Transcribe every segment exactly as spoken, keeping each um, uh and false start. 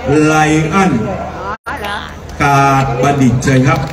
ไลอันกาดบัณฑิตเชิญครับ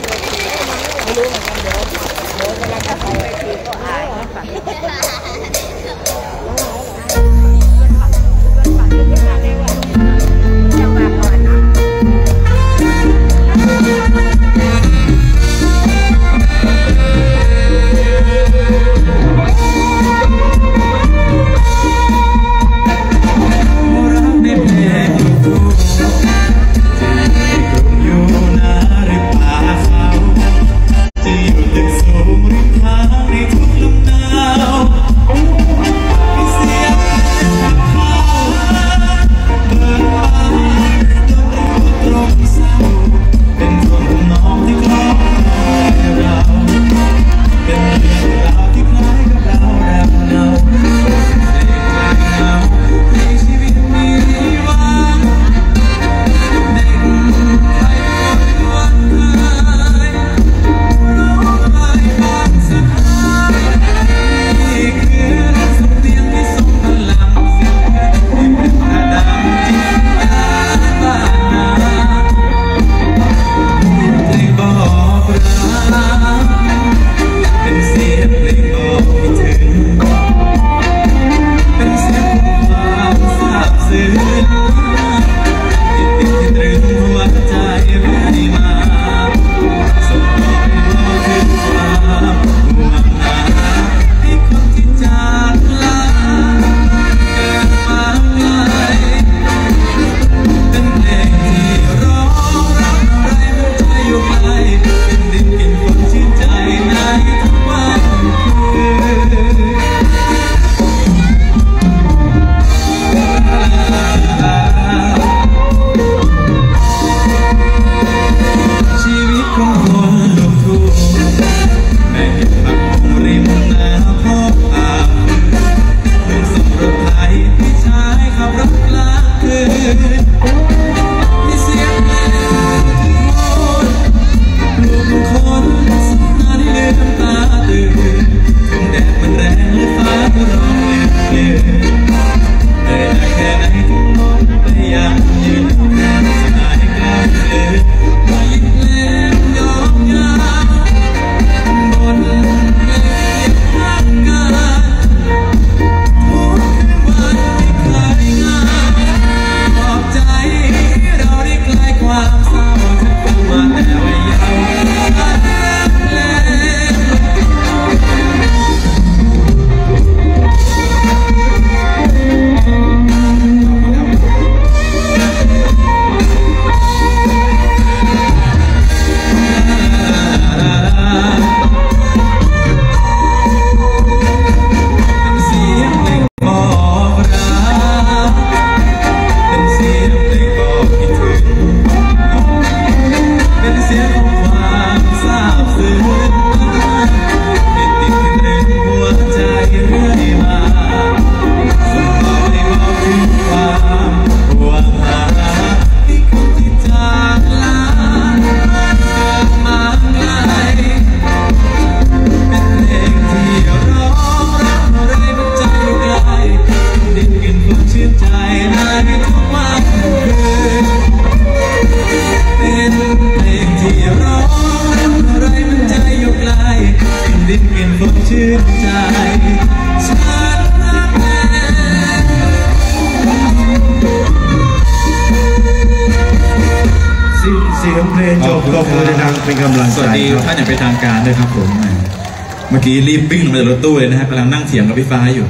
เสียงเพลงจบก็คือดังเป็นกำลังใจสวัสดีท่านอย่างเป็นทางการด้วยครับผมเมื่อกี้รีบวิ่งลงมาจากรถตู้เลยนะฮะกำลังนั่งเถียงกับพี่ฟ้าอยู่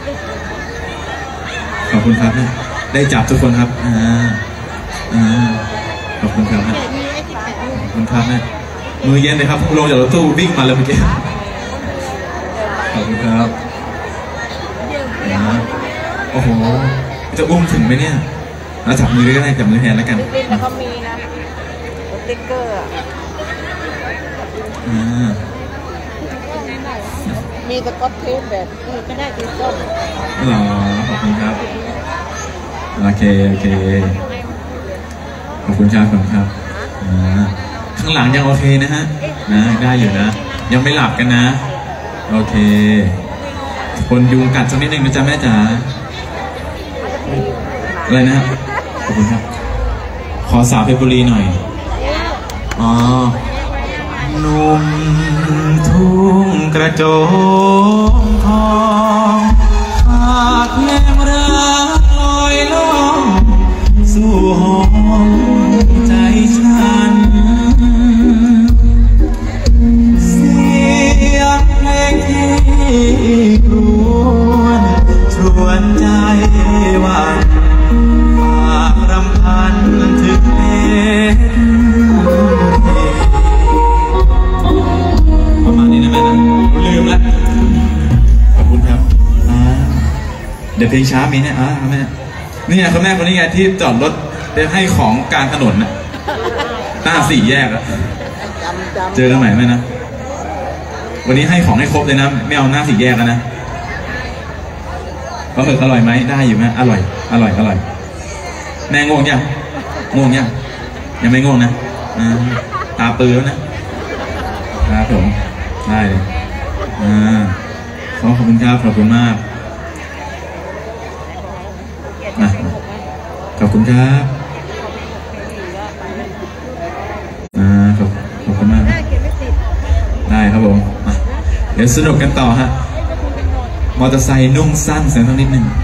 ขอบคุณครับได้จับทุกคนครับอ่าอ่าขอบคุณครับขอบคุณครับนะมือเย็นเลยครับลงจากรถตู้วิ่งมาเลยเมื่อกี้ขอบคุณครับโอ้โหจะอุ้มถึงไหมเนี่ยเราจับมือด้วยก็ได้จับมือแทนแล้วกันแล้วก็มีนะสติ๊กเกอร์อ่ามีสก๊อตเทปแบบนี้ก็ได้สีส้มหรอขอบคุณครับโอเคโอเคขอบคุณครับขอบคุณครับข้างหลังยังโอเคนะฮะนะได้อยู่นะยังไม่หลับกันนะโอเคคนยุงกัดสักนิดนึงนะจ๊ะแม่จ๋าอะไรนะขอบคุณครับขอสาวเพชรบุรีหน่อยอ๋อหนุ่มทุ่งกระโจมทองฝากแม่รักลอยล่องสู่ห้องใจฉันเสียงเพลงที่กรวนชวนใจหวั่นฝากรำพันถึงเพชรประมาณนี้นะแม่นะลืมแล้วขอบคุณครับเดี๋ยวเพลงช้ามีเนี่ยอ่ะแม่นี่ไงคุณแม่คนนี้ไงที่จอดรถได้ให้ของกลางถนนน่ะหน้าสี่แยกอะเจอกันใหม่ไหมนะวันนี้ให้ของให้ครบเลยนะไม่เอาหน้าสี่แยกแล้วนะปลาหมึกอร่อยไหมได้อยู่ไหมอร่อยอร่อยอร่อยแม่ง่วงยังง่วงยังยังไม่ง่วงนะตาปื้อแล้วนะครับผมได้เลยอ่าขอบคุณครับขอบคุณมากนะขอบคุณครับอ่าขอบขอบคุณมากได้ครับผมเดี๋ยวสนุกกันต่อฮะมอเตอร์ไซค์นุ่งสั้นเสียงต้องนิดนึง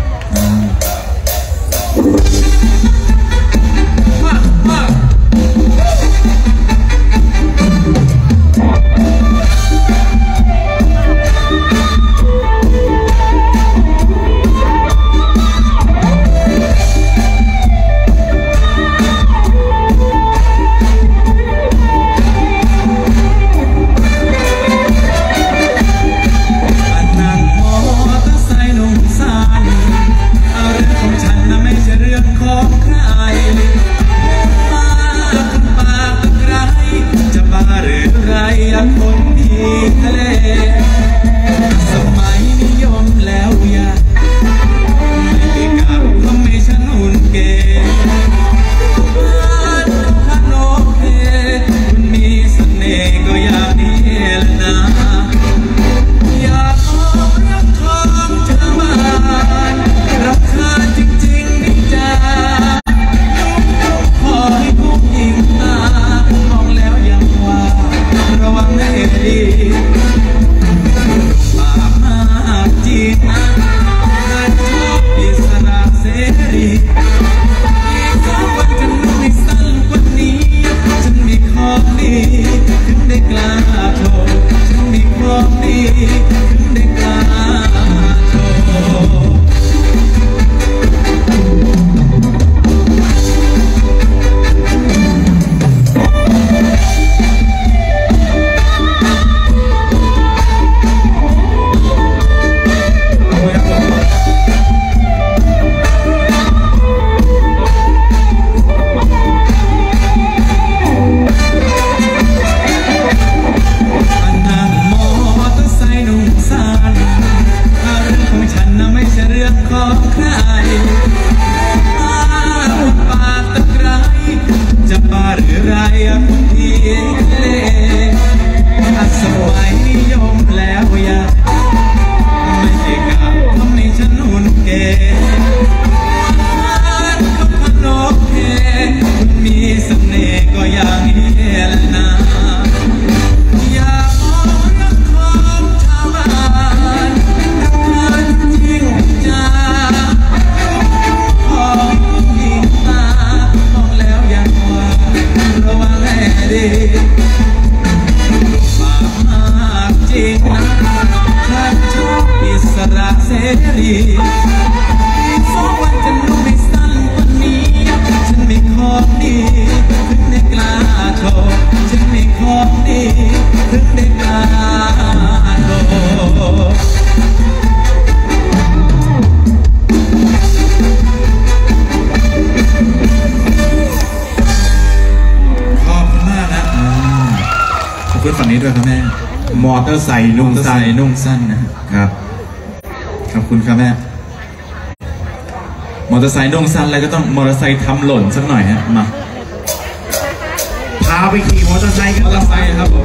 ฝั่งนี้ด้วยครับแม่มอเตอร์ไซค์นุ่งสั้นนุ่งสั้นนะครับขอบคุณครับแม่มอเตอร์ไซค์นุ่งสั้นแล้วก็ต้องมอเตอร์ไซค์ทำหล่นสักหน่อยฮะมาพาไปขี่มอเตอร์ไซค์กันมอเตอร์ไซค์ครับผม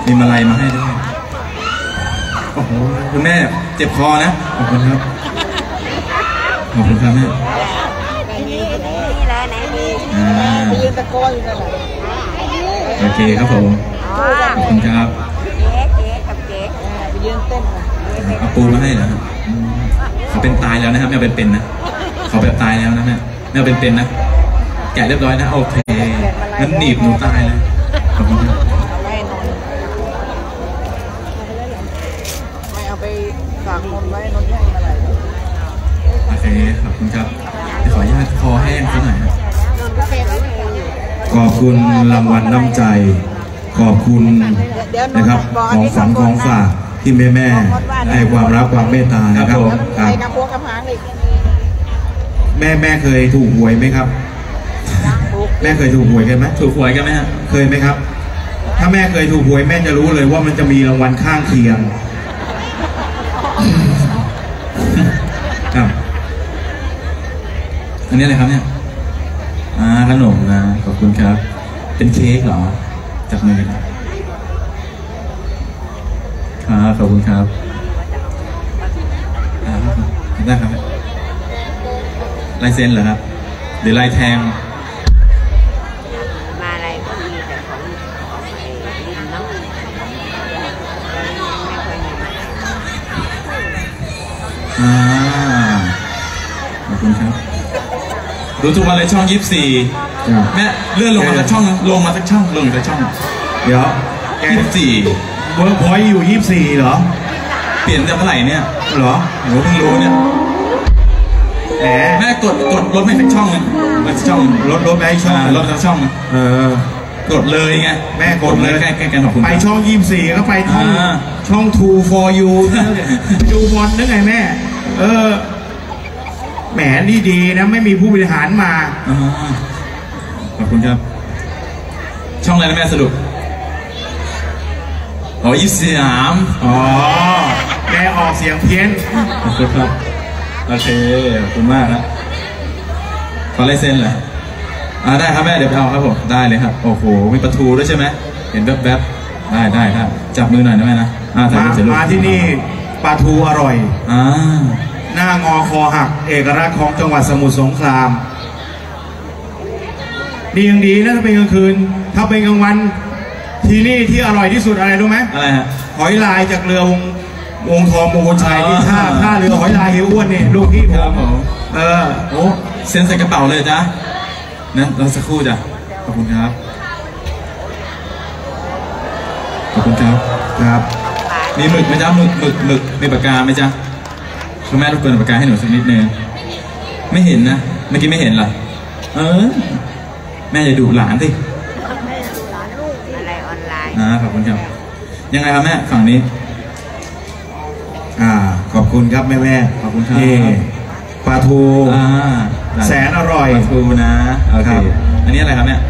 มีมาลัยมาให้ด้วยโอ้โหคุณแม่เจ็บคอนะขอบคุณครับขอบคุณครับแม่นี่นี่แหละไหนมีอ่าไปยืนตะโกนอยู่นั่นแหละโอเคครับผมอ๋อขอบคุณครับเจ๊เจ๊กับเจ๊ไปยืนเต้นน่ะเอาปูมาให้เหรอครับอืมเขาเป็นตายแล้วนะครับไม่เอาเป็นเป็นนะเขาแบบตายแล้วนะแม่ไม่เอาเป็นเป็นนะแกะเรียบร้อยนะโอเคงั้นหนีบหนูตายเลยขอบคุณครับเอาไว้นอนไม่เอาไปฝากนนไว้นนให้อะไรโอเคขอบคุณครับเดี๋ยวขออนุญาตคอแห้งสักหน่อยนะขอบคุณรางวัลน้ำใจ ขอบคุณเดี๋ยวนนนะครับบอกของฝันของฝากที่แม่แม่ๆให้ความรักความเมตตานะครับคไปรับกำพวงกำหางอีกแม่แม่เคยถูกหวยไหมครับ แม่เคยถูกหวยกันไหมถูกหวยกันไหมฮะเคยไหมครับ ถ้าแม่เคยถูกหวยแม่จะรู้เลยว่ามันจะมีรางวัลข้างเคียงครับอันนี้อะไรครับเนี่ยอ่าขนมนะขอบคุณครับ เป็นเค้กเหรอจากมือครับขอบคุณครับอ่าได้ครับลายเซ็นเหรอครับหรือลายแทงมาอะไรก็มีแต่ของไอ้ดินเนาะไม่ค่อยมีอ่าขอบคุณครับดูทุกวันเลยช่องยี่สิบสี่ครับแม่เลื่อนลงมาสักช่องนึงลงมาสักช่องลงอีกสักช่องเดี๋ยวแกยี่สิบสี่เวิร์กพอยต์อยู่ยี่สิบสี่เหรอเปลี่ยนจากเมื่อไหร่เนี่ยเหรอโอ้โหเพิ่งรู้เนี่ยแหมแม่กดกดลดไปสักช่องนึงลดสักช่องลดลดไปให้ช่องอ่าลดสักช่องนึงเออกดเลยไงแม่กดเลยใกล้ใกล้กันขอบคุณไปช่องยี่สิบสี่ก็ไปช่องอ่าช่อง ทู ฟอร์ ยู ดูบอลนึกไงแม่ เออ แหมนี่ดีนะ ไม่มีผู้บริหารมาอ่าขอบคุณครับ ช่องอะไรนะแม่สรุปอ๋อยี่สิบสามอ๋อ แม่ออกเสียงเพี้ยนขอบคุณครับโอเคขอบคุณมากนะขอลายเซ็นเหรออ่าได้ครับแม่เดี๋ยวไปเอาครับผมได้เลยครับโอ้โหมีประตูด้วยใช่ไหมเห็นแวบๆได้ได้ครับจับมือหน่อยนะแม่นะอ่าถ่ายมารูปถ่ายรูปมาที่นี่ปลาทูอร่อยอ่าหน้างอคอหัก เอกลักษณ์ของจังหวัดสมุทรสงครามนี่ยังดีนะถ้าเป็นกลางคืน ถ้าเป็นกลางวัน ที่นี่ที่อร่อยที่สุดอะไรรู้ไหมอะไรฮะหอยลายจากเรือวงวงทองมงคลชัยอ๋อที่ท่าท่าเรือหอยลายเฮียอ้วนนี่ลูกพี่ผครับมผมเออโอ้เซ็นใส่กระเป๋าเลยจ้ะนะเราสักครู่จ้ะขอบคุณครับขอบคุณครับครับมีหมึกไหมจ๊ะหมึกหมึกหมึกมีปากกาไหมจ๊ะคุณแม่รบกวนเอาปากกาให้หนูสักนิดนึงไม่เห็นนะเมื่อกี้ไม่เห็นเหรอเออแม่อย่าดุหลานสิอะไรออนไลน์อ่าขอบคุณครับยังไงครับแม่ฝั่งนี้อ่า ขอบคุณครับแม่แม่ขอบคุณครับนี่ปลาทูอ่าได้แสนอร่อยปลาทูนะโอเคครับอันนี้อะไรครับเนี่ย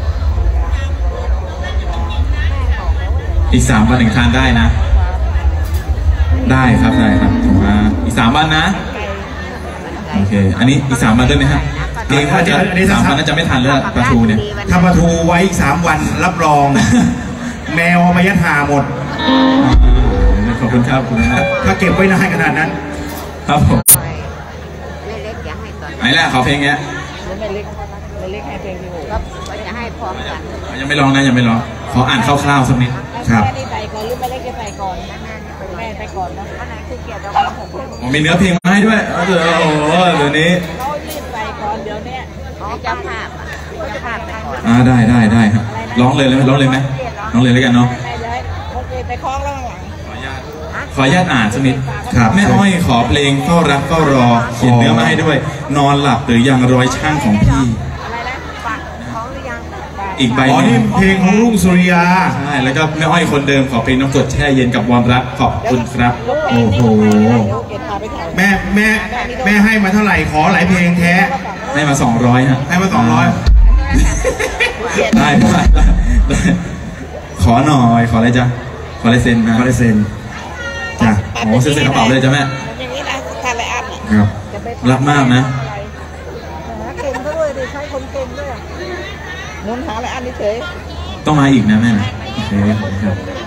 อีกสามวันถึงทานได้นะ ได้ครับได้ครับผมว่าอีกสามวันนะโอเค อันนี้อีกสามวันด้วยไหมฮะเกรงว่าจะสามวันน่าจะไม่ทันแล้วปลาทูเนี่ยถ้าปลาทูไว้อีกสามวันรับรอง แมวเอามายัดหาหมดอ่าขอบคุณครับขอบคุณครับถ้าเก็บไว้นานขนาดนั้นครับผมไม่เล็กอย่าให้ตอนไหนแหละขอเพลงเนี้ยแล้วแม่เล็กแม่เล็กให้เพลงที่หกก็จะให้พร้อมกันยังไม่ร้องนะยังไม่ร้องขออ่านคร่าวๆสักนิดครับแม่นี่ใส่ก่อนหรือแม่เล็กจะใส่ก่อนแม่ไปก่อนนะอันไหนคือเกียรติเราของผมผมมีเนื้อเพลงมาให้ด้วยโอ้โหเดี๋ยวนี้เรารีบใส่ก่อนเดี๋ยวเนี้ยอ๋อเจ้าภาพอ่ะเจ้าภาพไปก่อนอ่าได้ได้ได้ครับร้องเลยเลยไหมร้องเลยไหมร้องเลยแล้วกันเนาะแม่ย้ายโอเคไปคล้องแล้วข้างหลังขออนุญาตขออนุญาตอ่านสักนิดครับแม่อ้อยขอเพลงเฝ้ารักเฝ้ารอเขียนเนื้อมาให้ด้วย นอนหลับหรือยังรอยช่างของพี่อะไรนะฝากของหรือยังอีกใบอ๋อหนึ่นี่งเพลงของรุ่งสุริยาใช่แล้วก็แม่อ้อยคนเดิมขอเพลงน้ำกรดแช่เย็นกับวอนรักขอบคุณครับโอ้โหเก็บพาไปถ่ายแม่แม่แม่ให้มาเท่าไหร่ขอหลายเพลงแท้ให้มาสองร้อยฮะให้มาสองร้อยได้ได้ได้ขอหน่อยขออะไรจ๊ะขอลายเซ็นนะคอเลเซนจ้ะโอ้เซ็นใส่กระเป๋าเลยจ้ะแม่อย่างนี้นะทานไรอันอ่ะครับรักมากนะหาเก่งก็ด้วยดิใช้คนเก่งด้วยหมุนหาไรอันเฉยต้องมาอีกนะแม่นะโอเคขอบคุณครับ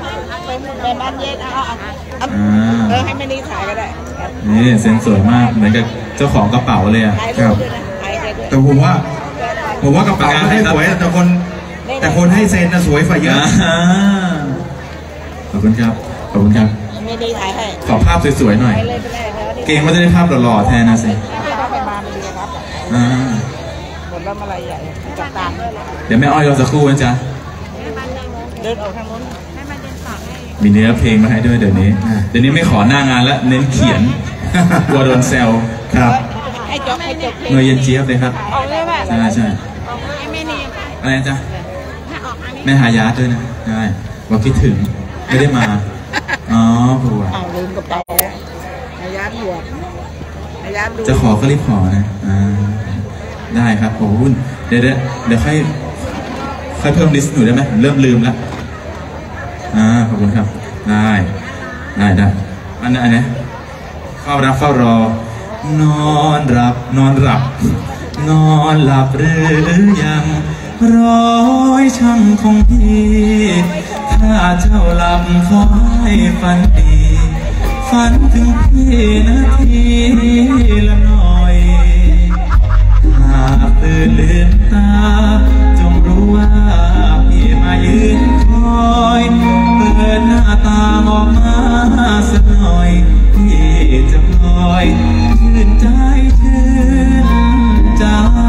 เป็นแม่บ้านเย็นเอาเอาเอาอ่าเออให้แม่นี่ถ่ายก็ได้นี่เซ็นสวยมากเหมือนกับเจ้าของกระเป๋าเลยอ่ะถ่ายรูปด้วยนะถ่ายด้วยแต่ผมว่า ผมว่ากระเป๋าไม่ได้สวยแต่คน แต่คนให้เซ็นน่ะสวยฝ่าเยอะอ่าขอบคุณครับขอบคุณครับแม่นี่ถ่ายให้ขอภาพสวยๆหน่อยไปเลยไปเลยแล้วนี่เก่งว่าจะได้ภาพหล่อๆแทนนะสิต้องไปมาไม่ดีครับอ่าหมดแล้วอะไรใหญ่จับตามด้วยนะเดี๋ยวแม่อ้อยรอสักครู่นะจ๊ะเดินออกทางนู้นมีเนื้อเพลงมาให้ด้วยเดี๋ยวนี้ เดี๋ยวนี้ไม่ขอหน้างานแล้วเน้นเขียน กลัวโดนแซวครับให้จบให้จบเพลงเงยเย็นเจี๊ยบเลยครับออกเลยว่าใช่ใช่อะไรนะจ๊ะแม่หายาด้วยนะใช่บอกคิดถึงไม่ได้มา อ๋อผัวเอาลืมกระเป๋าอายัดหัวอายัดดูจะขอก็รีบขอนะอ่าได้ครับโอ้โหเดี๋ยวเดี๋ยวเดี๋ยวค่อยค่อยเพิ่มลิสต์หนูได้ไหมผมเริ่มลืมแล้วอ่าขอบคุณครับได้ได้ได้อันนั้นอันนี้เฝ้ารับเฝ้ารอ นอนหลับนอนหลับ นอนหลับหรือยังร้อยช่างของพี่ถ้าเจ้าหลับขอให้ฝันดีฝันถึงพี่นาทีละหน่อยหากตื่นลืมตาจงรู้ว่าพี่มายืนคอยเปิดหน้าตาออกมาสักหน่อยพี่จะพลอยชื่นใจชื่นใจ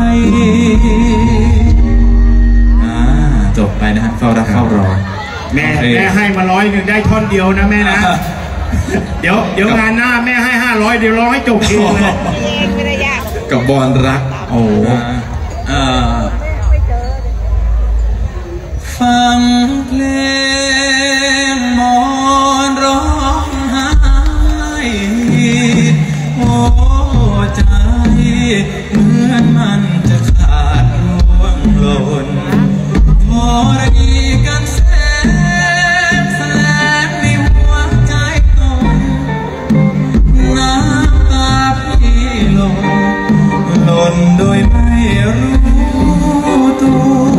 อ่าจบไปนะฮะเฝ้ารักเฝ้ารอแม่โอเคแม่ให้มาร้อยหนึ่งได้ท่อนเดียวนะแม่นะ เดี๋ยวเดี๋ยวงานหน้าแม่ให้ห้าร้อยเดี๋ยวร้องให้จบเองเลยเองไม่ได้ยากกับบอลรัก โอ้อ่าฟังเพลงมอนร้องไห้โอ้ใจเหมือนมันจะขาดร่วงหล่นพอรีกันแสงแสงในหัวใจตนน้ำตาพี่หล่นหล่นโดยไม่รู้ตัว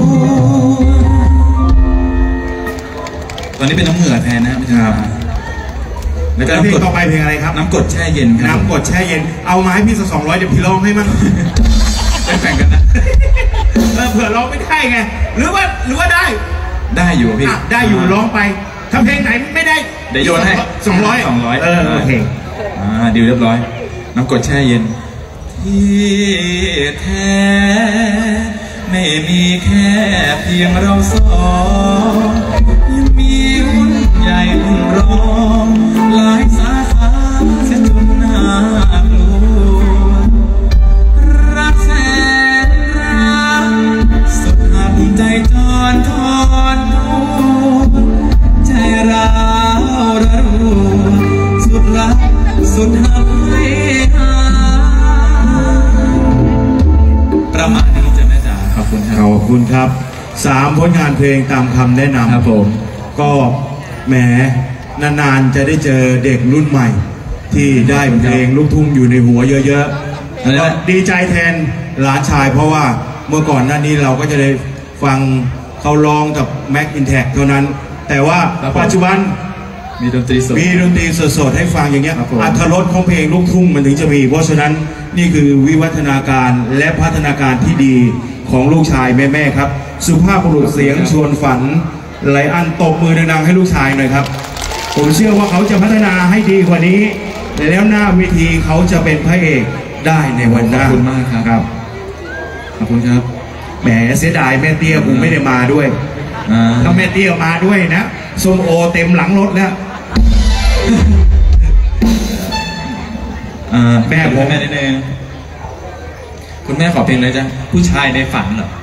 ตอนนี้เป็นน้ำเหงื่อแทนนะครับพี่ครับแล้วก็แล้วเพลน้ำกงดต่อไปเพลงอะไรครับน้ำกดแช่เย็นครับน้ำกดแช่เย็นเอามาให้พี่สักสองร้อยเดี๋ยวพี่ร้องให้มั่งแบ่งกันนะเออเผื่อร้องไม่ได้ไงหรือว่าหรือว่าได้ได้อยู่พี่อ่ะได้อยู่ร้องไปถ้าเพลงไหนไม่ได้เดี๋ยวโยนให้สองร้อยสองร้อยเออโอเคอ่าดีลเรียบร้อย น้ำกดแช่เย็นที่แท้ไม่มีแค่เพียงเราสองยังมีหุ้นใหญ่หุ้นรองหลายสาขาเส้นจนน่ากลัวรักแสนรักสุดหักใจจรทอนทุกใจร้าวระรัวสุดรักสุดหักให้หาประมาณนี้จะแม่จ๋าขอบคุณครับขอบคุณครับสามผลงานเพลงตามคำแนะนำครับผมก็แหมนานๆจะได้เจอเด็กรุ่นใหม่ ที่ได้เพลงลูกทุ่งอยู่ในหัวเยอะๆก็ดีใจแทนหลานชายเพราะว่าเมื่อก่อนหน้านี้เราก็จะได้ฟังเขาร้องกับแม็กอินแท็กเท่านั้น แต่ว่าปัจจุบันมีดนตรีสดมีดนตรีสดๆให้ฟังอย่างเงี้ยครับผมอรรถรสของเพลงลูกทุ่งมันถึงจะมี เพราะฉะนั้นนี่คือวิวัฒนาการและพัฒนาการที่ดีของลูกชายแม่ๆครับ สุภาพบุรุษเสียงชวนฝันไลอันตบมือดังๆให้ลูกชายหน่อยครับ ผมเชื่อว่าเขาจะพัฒนาให้ดีกว่านี้ แล้วหน้าเวทีเขาจะเป็นพระเอกได้ในวันหขอบน้าคุณมากครับครับขอบคุณครับแหมเสียดายแม่เตี้ยผมไม่ได้มาด้วยอ่าถ้าแม่เตี้ยมาด้วยนะส้มโอเต็มหลังรถแล้วอ่าแม่ผมแม่นิดนึงคุณแม่ขอเพลงเลยจ้ะผู้ชายในฝันเหรอ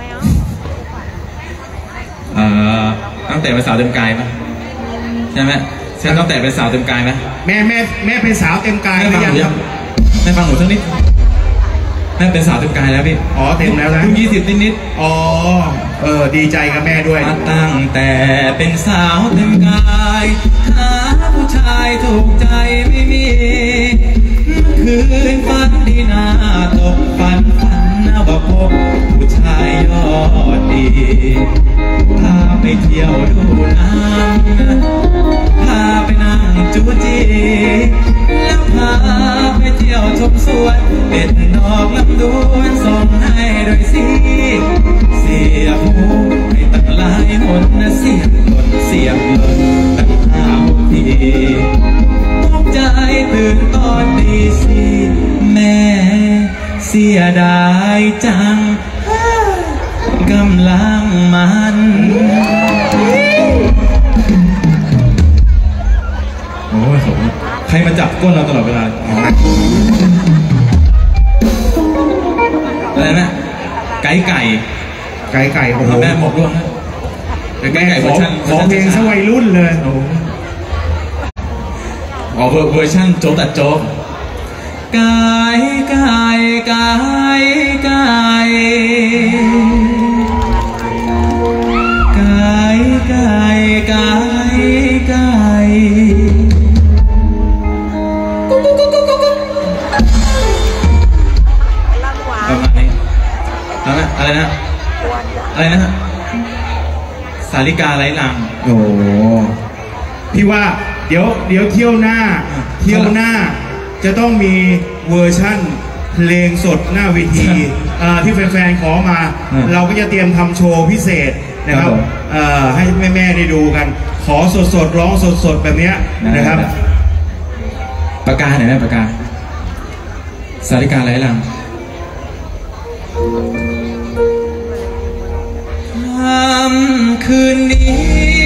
เอ่อตั้งแต่เป็นสาวเต็มกายไหมใช่ไหมใช่ตั้งแต่เป็นสาวเต็มกายไหมแม่แม่แม่เป็นสาวเต็มกายหแม่รืฟังอหยังนูยังแม่ฟังหนูสักนิดแม่เป็นสาวเต็มกายแล้วพี่อ๋อเต็มแล้วนะเพิ่งยี่สิบนิดนิดอ๋อเออดีใจกับแม่ด้วยมาตั้งแต่เป็นสาวเต็มกายหาผู้ชายถูกใจไม่มีคืนฝันดีนาตกฝันฝันนะว่าพบผู้ชายยอดดีพาไปเที่ยวดูน้ำแล้วพาไปเที่ยวชมสวนเด็ดดอกลำดวนส่งให้โดยสิเสียบหูให้ตั้งหลายหนเสียบหล่นเสียบหล่นตั้งห้าทีตกใจตื่นตอนตีสี่แม่เสียดายจังกำลังมันโอ้ยผมใครมาจับก้นเราตลอดเวลาอะไรนะไก่ไก่ไก่ไก่โอ้โหแม่บอกด้วยนะไก่ไก่เวอร์ชันขอเพลงสวัยรุ่นเลยอ๋อเวอร์ชันโจ๊กตัดโจ๊กไก่ไก่ไก่ไก่ไก่ไก่ไก่ไก่ประมาณนี้แล้วนะอะไรนะอะไรนะสาลิกาไร้ลังโอ้พี่ว่าเดี๋ยวเดี๋ยวเที่ยวหน้าเที่ยวหน้าจะต้องมีเวอร์ชั่นเพลงสดหน้าเวทีที่แฟนๆขอมาเราก็จะเตรียมทำโชว์พิเศษนะครับให้แม่ๆได้ดูกันขอสดๆร้องสดๆแบบนี้นะครับประกาศหน่อยไหมประกาศสาริกาไร้ลังค่ำคืนนี้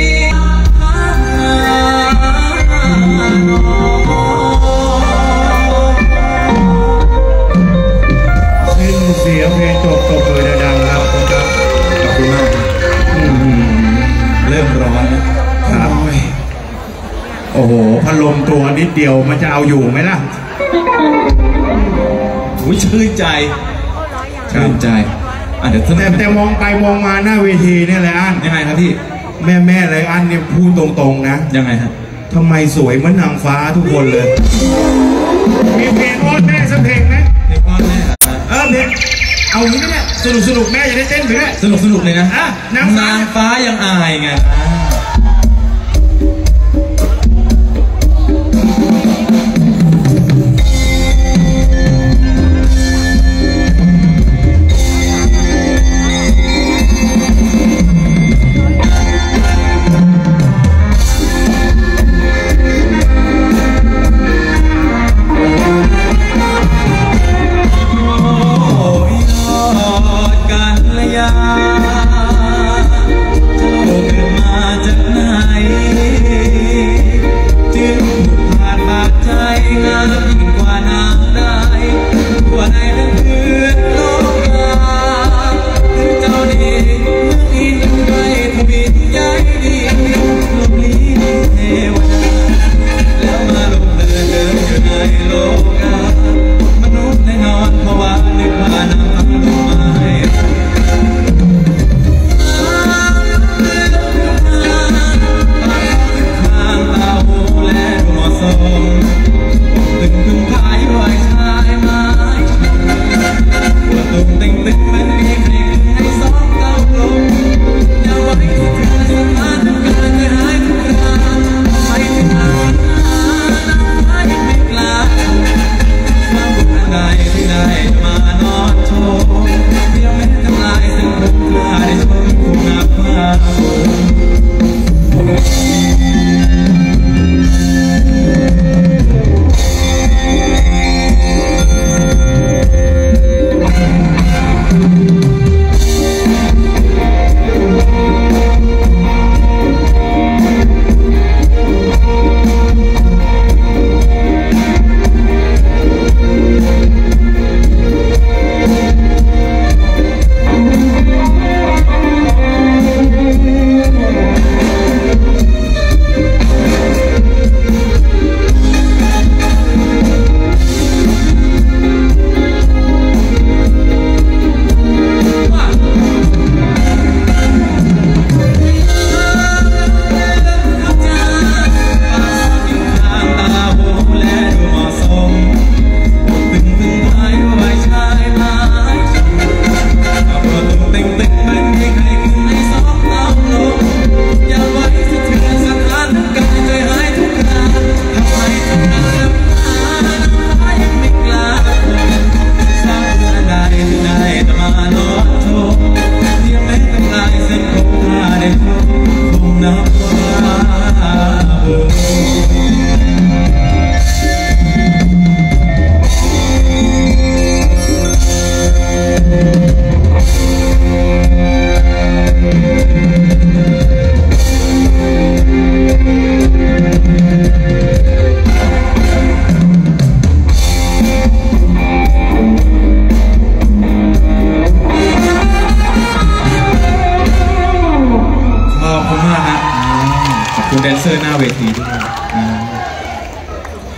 เสียงเพลงจบตบมือดังๆครับขอบคุณมากเริ่มร้อนนะครับโอ้โหพัดลมตัวนิดเดียวมันจะเอาอยู่ไหมล่ะอุ้ยชื่นใจชื่นใจแต่แต่มองไปมองมาหน้าเวทีเนี่ยแหละอันยังไงครับพี่แม่แม่เลยอันเนี่ยพูดตรงๆนะยังไงครับทำไมสวยเหมือนนางฟ้าทุกคนเลยมีเพลงอ้อนแม่สักเพลงไหมเพลงอ้อนแม่เออเพลงเอางี้เนี่ยสนุกสนุกแม่จะได้เต้นไปด้วยสนุกสนุกเลยนะอ่ะนางฟ้ายังอายไง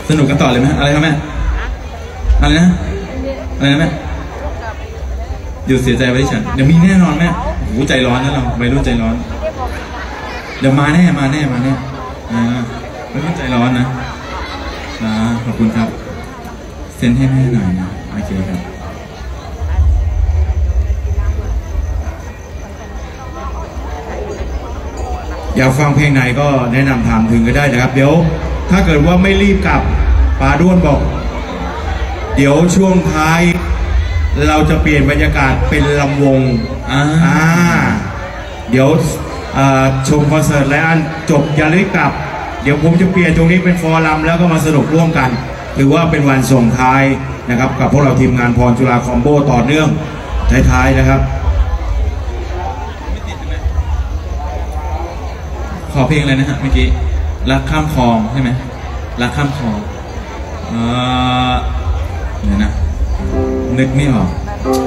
สนุกกันต่อเลยไหมอะไรครับแม่อะไรนะอะไรนะแม่หยุดเสียใจไว้ฉันเดี๋ยวมีแน่นอนแม่โอ้โหใจร้อนนะเราวัยรุ่นใจร้อนเดี๋ยวมาแน่มาแน่มาแน่อ่าวัยรุ่นใจร้อนนะอ่าขอบคุณครับเซ็นให้แม่หน่อยนะโอเคครับอยากฟังเพลงไหนก็แนะนำถามถึงก็ได้นะครับเดี๋ยวถ้าเกิดว่าไม่รีบกลับปาด้วนบอกเดี๋ยวช่วงท้ายเราจะเปลี่ยนบรรยากาศเป็นลำวงอ่าเดี๋ยวชมคอนเสิร์ตแล้วจบอย่ารีบกลับเดี๋ยวผมจะเปลี่ยนตรงนี้เป็นฟอรัมแล้วก็มาสนุกร่วมกันหรือว่าเป็นวันส่งท้ายนะครับกับพวกเราทีมงานพรจุฬาคอมโบต่อเนื่องท้ายๆนะครับขอเพลงอะไรนะฮะเมื่อกี้รักข้ามคลองใช่ไหมรักข้ามคลองเออเดี๋ยวนะนึกไม่ออก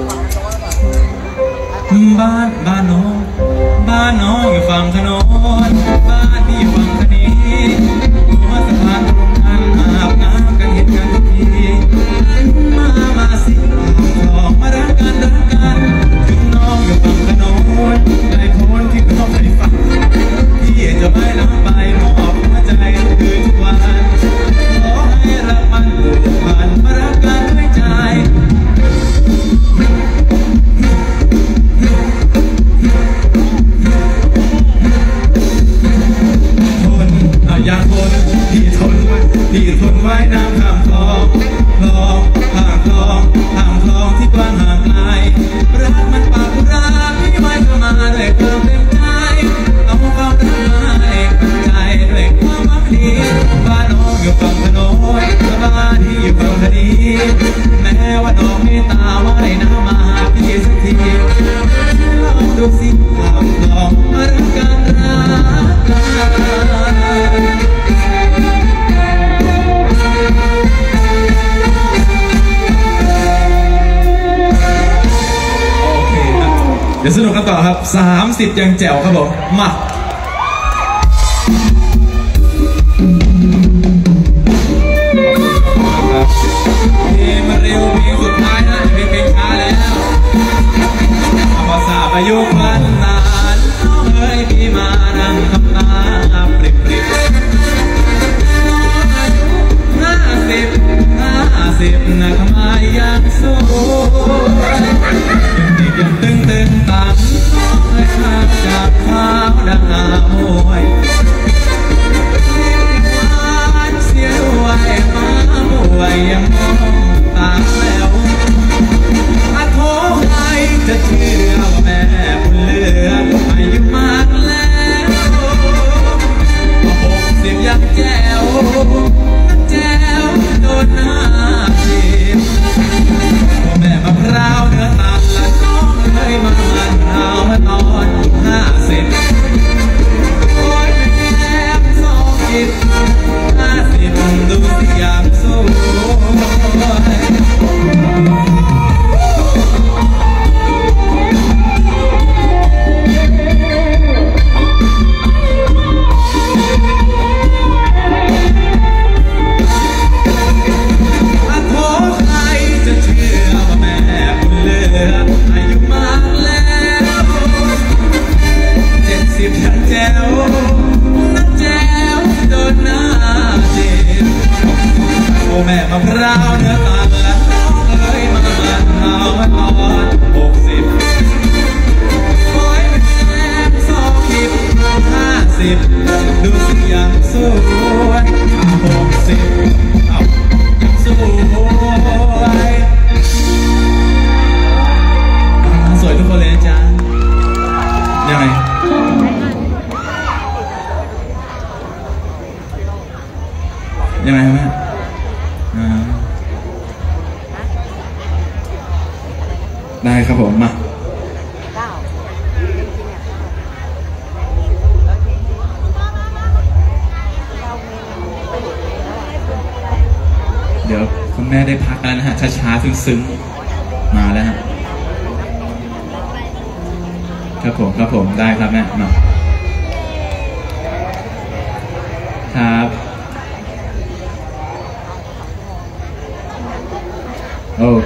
บ้านบ้านน้องบ้านน้องอยู่ฝั่งถนนบ้านที่อยู่ฝั่งคดีหัวสะพานตรงนั้นอาบน้ำกันเห็นกันทุกทีมามาสิทองมารักกันรักกันถึงน้องอยู่ฝั่งถนนไกลโพ้นที่น้องไม่ฟังพี่จะไปน้ำไปมอบหัวใจคืนทุกวันขอให้รักมันผูกพันมารักกันด้วยใจทนอยากทนพี่ทนไว้พี่ทนไว้น้ำข้ามคลองคลองข้ามคลองข้ามคลองที่กว้างห่างไกลรักมันปากรักพี่ไว้เข้ามาด้วยความเต็มใจเอาความรักมาให้ใจด้วยความหวังดีบ้านน้องอยู่ฝั่งถนนบ้านที่อยู่ฝั่งคดีแม้ว่าน้องไม่ตาไว้น้ำมาหาพี่สักทีลองดูสิข้ามคลองมารักกันรักกันเดี๋ยวสนุกกันต่อครับสามสิบยังแจ๋วครับผมมาเพลงมาเร็วเพลงสุดท้ายนะเพลงเพลงช้าแล้วภาษาประยุกต์วันนานน้องเอ๋ยพี่มานั่งทำตาปริบปริบอายุห้าสิบห้าสิบนะทำไมยังสวยยังตึงตึงตังน้องเลยข้ามจากขาวดังหามวยเสียด้วยมาหมวยยังมองตาแล้วอาโทใครจะเชื่อว่าแม่บุญเหลืออายุมากแล้วหกสิบยังแจ๋วนักแจ๋วโดนหน้าจีบพ่อแม่มะพร้าวเนื้อตาลละน้องเคยมามันเอามาตอนห้าสิบโอ้ยแม่สองกิบห้าสิบดูสิอย่างสวยแม่มะพร้าวเนื้อตาลและน้องเอ๋ยมามันเอามาตอนหกสิบโอ้ยแม่สองสิบห้าสิบดูสิยังสวยหกสิบเอายังสวยสวยทุกคนเลยนะจ๊ะยังไงยังไงแม่ได้ครับผมมาเดี๋ยวคุณแม่ได้พักแล้วนะฮะช้าๆซึ้งๆมาแล้วฮะครับผมครับผมได้ครับแม่มาครับโอเค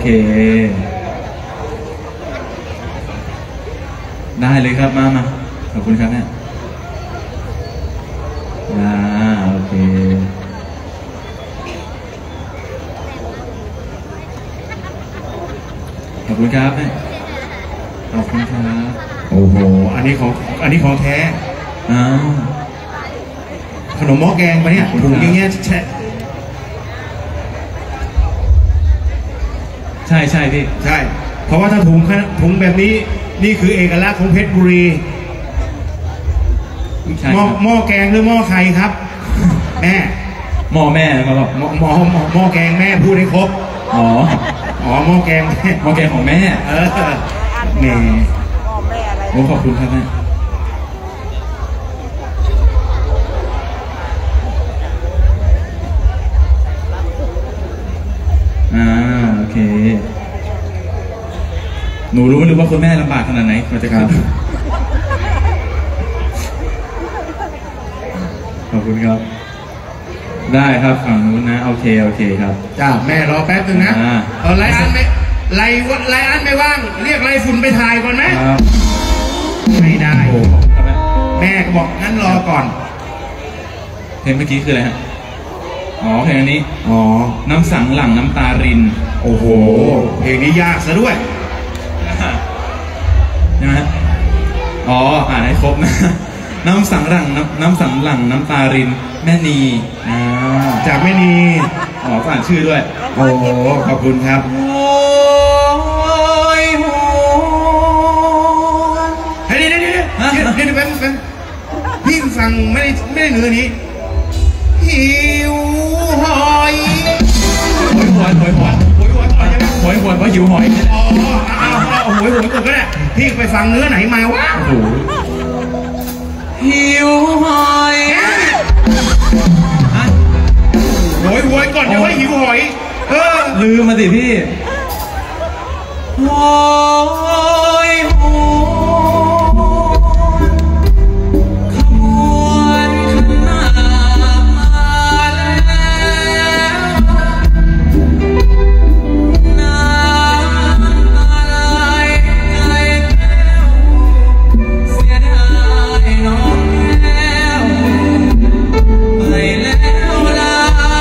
ได้เลยครับมามาขอบคุณครับเนี่ยอ่าโอเคขอบคุณครับแม่ขอบคุณครับโอ้โหอันนี้ของอันนี้ของแท้อ้าวขนมหม้อแกงปะเนี่ยถุงอย่างเงี้ยแช่ใช่ใช่พี่ใช่ เพราะว่าถ้าถุงถุงแบบนี้นี่คือเอกลักษณ์ของเพชรบุรีใช่หม้อครับหม้อแกงหรือหม้อใครครับ แม่หม้อแม่มาบอกหม้อหม้อหม้อหม้อแกงแม่พูดให้ครบอ๋ออ๋อหม้อแกงแม่หม้อแกงของแม่เออแหม่พ่อแม่อะไรโอ้ขอบคุณครับแม่อ่าโอเคหนูรู้หรือว่าคุณแม่ลำบากขนาดไหนมาจะครับขอบคุณครับ ได้ครับฝั่งนู้นนะโอเคโอเคครับจ้าแม่รอแป๊บนึงนะอ่าเออไลอันไม่ไลวัดไลอันไม่ว่าง เรียกไลฝุ่นไปถ่ายก่อนไหมครับไม่ได้โอ้ขอบคุณครับแม่แม่ก็บอกงั้นรอก่อนเพลงเมื่อกี้คืออะไรฮะอ๋อเพลงอันนี้อ๋อน้ำสังหลั่งน้ำตารินโอ้โหเพลงนี้ยากซะด้วยใช่ไหมอ๋ออ่านให้ครบนะ น้ำสังหลั่งน้ำน้ำสังหลั่งน้ำตารินแม่นีอ่าจากแม่นีอ๋อก็อ่านชื่อด้วยโอ้โหขอบคุณครับโอ้ยโหเฮ้ยเดี๋ยวเดี๋ยวเดี๋ยวเดี๋ยวเดี๋ยวแป๊บแป๊บพี่ฟังไม่ได้ไม่ได้เนื้อนี้หิวหอยหอยหวนหอยหวนโอยหอยก่อนใช่ไหมหอยหวนเพราะหิวหอยอ๋อเอาเอาเอาโอยหอยก่อนก็ได้พี่ไปฟังเนื้อไหนมาวะโอ้โหหิวหอยฮะโอยหอยก่อนเดี๋ยวให้หิวหอยเออลืมมาสิพี่โอ้ยโหขบวนขันหมากมาแล้วน้ำตาไหลไกลแก้วเสียดายน้องแก้วไปแล้วลา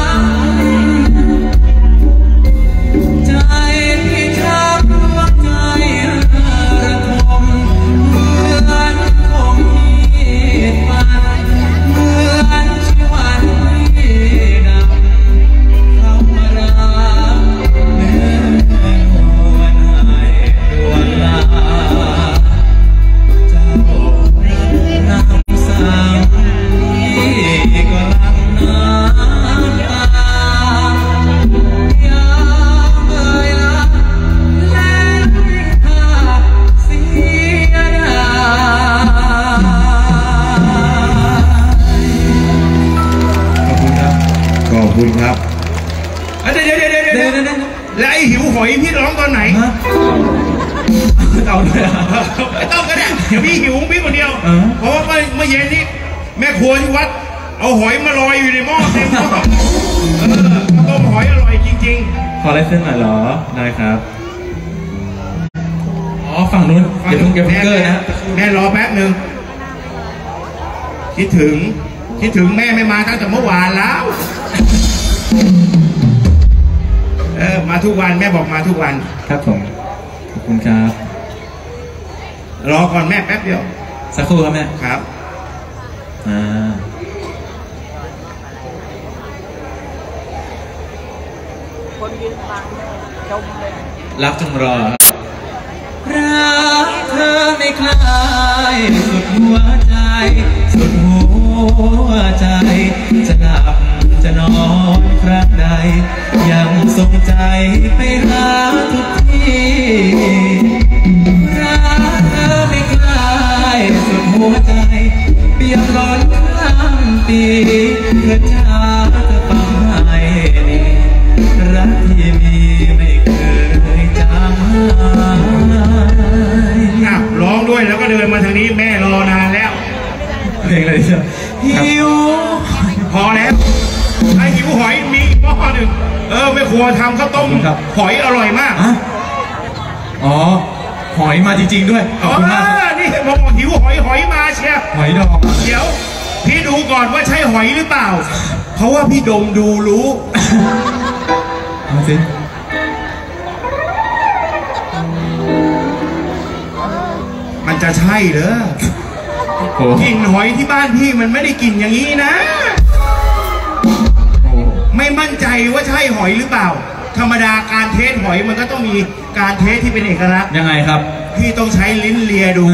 ใจพี่ช้ำดวงใจระทมเหมือนคมมีดฟันเหมือนชีวันที่ดำเข้ามารับเนื้อนวลให้ดวงตาเจ้ารับน้ำสังพี่ก็ลังน้ำตายามเอ่ยลาแล้วไม่พาเสียดายขอบคุณครับขอบคุณครับเอ้ยเดี๋ยวเดี๋ยวเดี๋ยวเดี๋ยวเดี๋เดี๋ยยว วเดี๋ยวแล้วไอ้หิวหอยพี่ร้องตอนไหนฮะเอาด้วยอ่ะไม่ต้องก็ได้เดี๋ยวพี่หิวพี่คนเดียวเออเพราะว่าเมื่อเมื่อเย็นนี้แม่ครัวที่วัด เอาหอยมาลอยอยู่ในหม้อเต็มหม้อเออต้มหอยอร่อยจริงขอลายเส้นหน่อยเหรอ ได้ครับ อ๋อ ฝั่งนู้นๆเดี๋ยวเพิ่งเก็บเพิ่งเกอร์นะแม่รอแป๊บหนึ่งคิดถึง คิดถึงแม่ไม่มาตั้งแต่เมื่อวานแล้ว เออมาทุกวันแม่บอกมาทุกวันครับผม ขอบคุณครับรอก่อนแม่แป๊บเดียวสักครู่ครับแม่ครับอ่าคนยืนฟังจมเลยรักจงรอครับรักเธอไม่คลายสุดหัวใจ สุดหัวใจ จะหลับจะนอนครั้งใด ยังทรงใจไปหาทุกที่รักเธอไม่คลายสุดหัวใจ เปี่ยมล้นข้ามปีเธอจ้าเธอฟังให้ดีรักที่มีไม่เคยจางหายอ่ะร้องด้วยแล้วก็เดินมาทางนี้แม่รอนานแล้วเพลงอะไรเนี่ยหิวพอแล้วไอ้หิวหอยมีอีกหม้อหนึ่งเออแม่ครัวทำข้าวต้มขอบคุณครับหอยอร่อยมากอ่ะอ๋อหอยมาจริงๆด้วยขอบคุณมากอ๋อนี่บอกหิวหอยหอยมาเชียร์หอยดองเดี๋ยวพี่ดูก่อนว่าใช่หอยหรือเปล่า เพราะว่าพี่ดมดูรู้มาสิมันจะใช่เหรอโอ้กลิ่นหอยที่บ้านพี่มันไม่ได้กลิ่นอย่างนี้นะโหไม่มั่นใจว่าใช่หอยหรือเปล่า ธรรมดาการเทสหอยมันก็ต้องมีการเทสที่เป็นเอกลักษณ์ยังไงครับพี่ต้องใช้ลิ้นเลียดู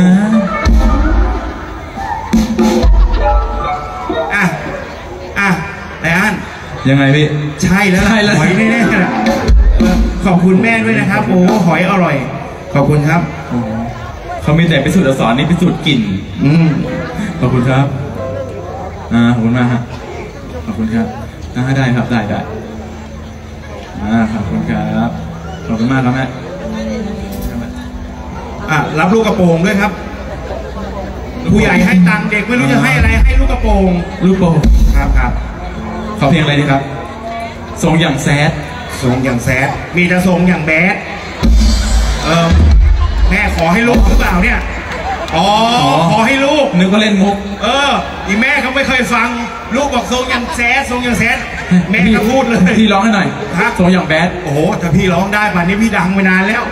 อ่าอ่ะ อ่ะแต่อันยังไงพี่ใช่แล้วล่ะใช่แล้วหอยแน่ๆนะเออขอบคุณแม่ด้วยนะครับ โอ้หอยอร่อย ขอบคุณครับโอ้เขามีแต่พิสูจน์อักษรนี่พิสูจน์กลิ่นอืมขอบคุณครับอ่าขอบคุณมากฮะขอบคุณครับอ่าได้ครับได้ได้อ่าขอบคุณครับขอบคุณมากครับแม่อ่ะรับลูกกระโปรงด้วยครับ ผู้ใหญ่ให้ตังค์เด็กไม่รู้จะให้อะไรให้ลูกกระโปรงลูกโป่งครับครับขอเพลงอะไรดีครับทรงอย่างแซดทรงอย่างแซดมีแต่ทรงอย่างแบดเออแม่ขอให้ลูกหรือเปล่าเนี่ยอ๋อขอให้ลูกนึกว่าเล่นมุกเอออีแม่เขาไม่เคยฟังลูกบอกทรงอย่างแซดทรงอย่างแซดแม่ก็พูดเลยพี่ร้องให้หน่อยครับทรงอย่างแบดโอ้โหถ้าพี่ร้องได้ป่านนี้พี่ดังไปนานแล้ว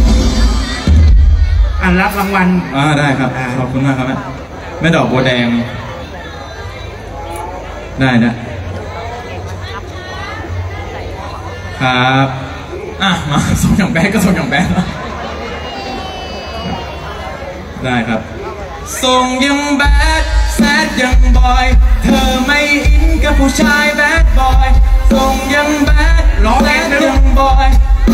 อันรับรางวัลอ่าได้ครับอ่าขอบคุณมากครับแม่แม่ดอกบัวแดงได้นะครับอ่ะมาทรงอย่างแบดก็ทรงอย่างแบดได้ครับทรงยังแบดแซดยังบอยเธอไม่อินกับผู้ชายแบดบอยทรงยังแบดร้องแซเองดนะลูยักงบอย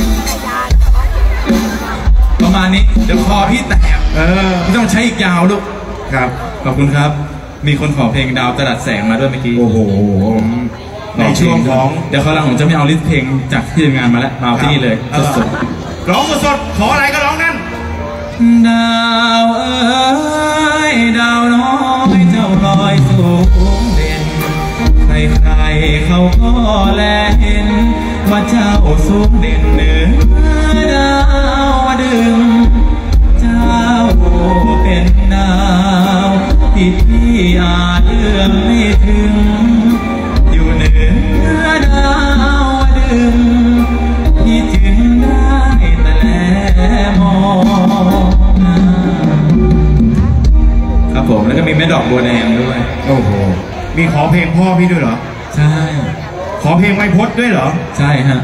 ประมาณนี้เดี๋ยวคอพี่แตกเออพี่ต้องใช้อีกยาวลูกครับขอบคุณครับ มีคนขอเพลงดาวจรัสแสงมาด้วยเมื่อกี้โอ้โห ในช่วงของเดี๋ยวเขาวหลังผมจะไม่เอาลิสต์เพลงจากที่ทำงานมาแล้วมาเอาที่นี่เลยออสดร้องสดๆขออะไรก็ร้องนั่นๆดาวเอ้ยดาวน้อยเจ้าลอยสูงเด่นใครๆเขาก็แลเห็นว่าเจ้าสูงเด่นเหนือดาวดึงเจ้าเป็นดาวที่พี่อาจเอื้อมไม่ถึงอยู่เหนือดาวดึงที่จึงได้แต่แลมองครับผมแล้วก็มีแม่ดอกบัวแดงด้วยโอ้โห มีขอเพลงพ่อพี่ด้วยเหรอใช่ขอเพลงไวพจน์ด้วยเหรอใช่ฮะ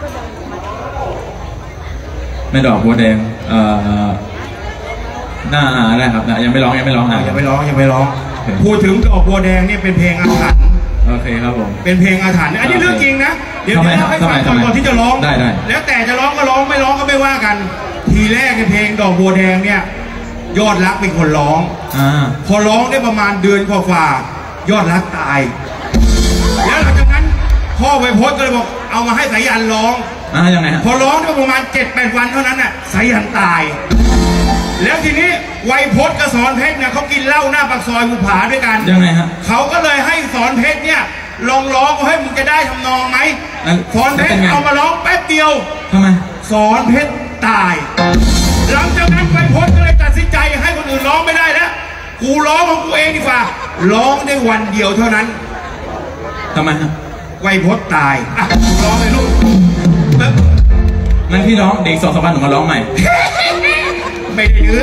แม่ดอกบัวแดงเอ่อหน้าอ่าได้ครับนะยังไม่ร้องยังไม่ร้องอ่ะอย่าไปร้องอย่าไปร้องโอเคพูดถึงดอกบัวแดงเนี่ยเป็นเพลงอาถรรพ์โอเคครับผมเป็นเพลงอาถรรพ์อันนี้เรื่องจริงนะ เดี๋ยวทำไมเดี๋ยวเล่าให้ฟังทำไมก่อนก่อนที่จะร้องได้ได้แล้วแต่จะร้องก็ร้องไม่ร้องก็ไม่ว่ากัน ทีแรกในเพลงดอกบัวแดงเนี่ย ยอดรักเป็นคนร้องอ่าพอร้องได้ประมาณเดือนกว่าๆยอดรักตาย แล้วหลังจากนั้นพ่อไวโพจน์ก็เลยบอกเอามาให้สายันร้องอ่ายังไงฮะพอร้องได้ประมาณเจ็ดแปดวันเท่านั้นน่ะสายันตาย แล้วทีนี้ไวโพจน์กับสอนเพชรเนี่ยเขากินเหล้าหน้าปากซอยภูผาด้วยกันยังไงฮะเขาก็เลยให้สอนเพชรเนี่ยลองร้องว่าให้มึงจะได้ทำนองไหมแล้วสอนเพชเป็รนไงเอามาร้องแป๊บเดียวทำไมสอนเพชรตาย หลังจากนั้นไวโพจน์ก็เลยตัดสินใจให้คนอื่นร้องไม่ได้แล้วกูร้องของกูเองดีกว่าร้องได้วันเดียวเท่านั้นทำไมฮะไวโพจน์ตายอ่ะร้องเลยลูกงั้นพี่ร้องเด็กสองสามวันหนูมาร้องใหม่ไม่ได้เนื้อ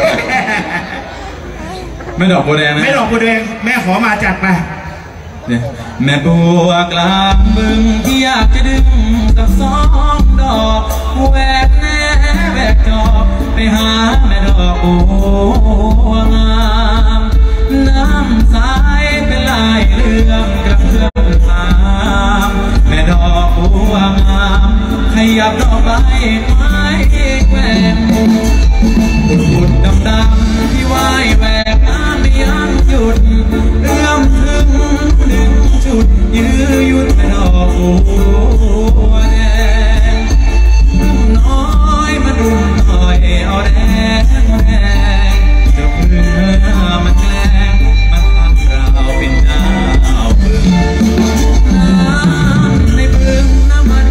ไม่ดอกบัวแดงนะไม่ดอกบัวแดงแม่ขอมาจัดไปเนี่ยแม่บัวกลางบึงที่อยากจะดึงสักสองดอกแหวกแน่แหวกจอบไปหาแม่ดอกบัวงามน้ำใสเป็นลายเรื่องกระเพื่อมสามแม่ดอกบัวงามขยับดอกใบไม้แหวกบุดดำดำที่ว่ายแหวกน้ำไม่ยังหยุดเอื้อมถึงดึงจุดยื้อยุดแม่ดอกบัวแดงน้อยมาดุมหน่อยเอาแดงแดงจะเพื่อมันแกล้งมันทำเราเป็นดาวบึงน้ำในบึงน้ำมา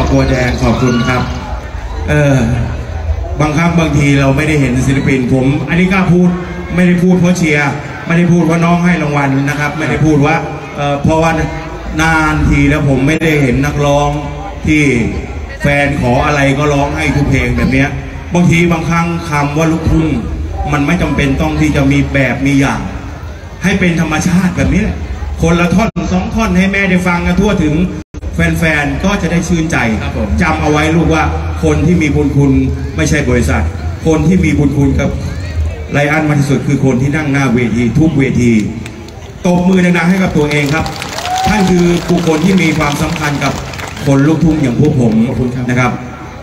บัวแดงขอบคุณครับเออบางครั้งบางทีเราไม่ได้เห็นศิลปินผมอันนี้กล้าพูดไม่ได้พูดเพราะเชียร์ไม่ได้พูดว่าน้องให้รางวัลนะครับไม่ได้พูดว่าเออเพราะว่านานทีแล้วผมไม่ได้เห็นนักร้องที่แฟนขออะไรก็ร้องให้ทุกเพลงแบบนี้บางทีบางครั้งคำว่าลูกทุ่งมันไม่จำเป็นต้องที่จะมีแบบมีอย่างให้เป็นธรรมชาติแบบนี้แหละคนละท่อนสองท่อนให้แม่ได้ฟังกันทั่วถึงแฟนๆก็จะได้ชื่นใจจำเอาไว้ลูกว่าคนที่มีบุญคุณไม่ใช่บริษัทคนที่มีบุญคุณกับไลอ้อนมากที่สุดคือคนที่นั่งหน้าเวทีทุกเวทีตบมือดังๆให้กับตัวเองครับท่านคือบุคคลที่มีความสำคัญกับคนลูกทุ่งอย่างพวกผมนะครับ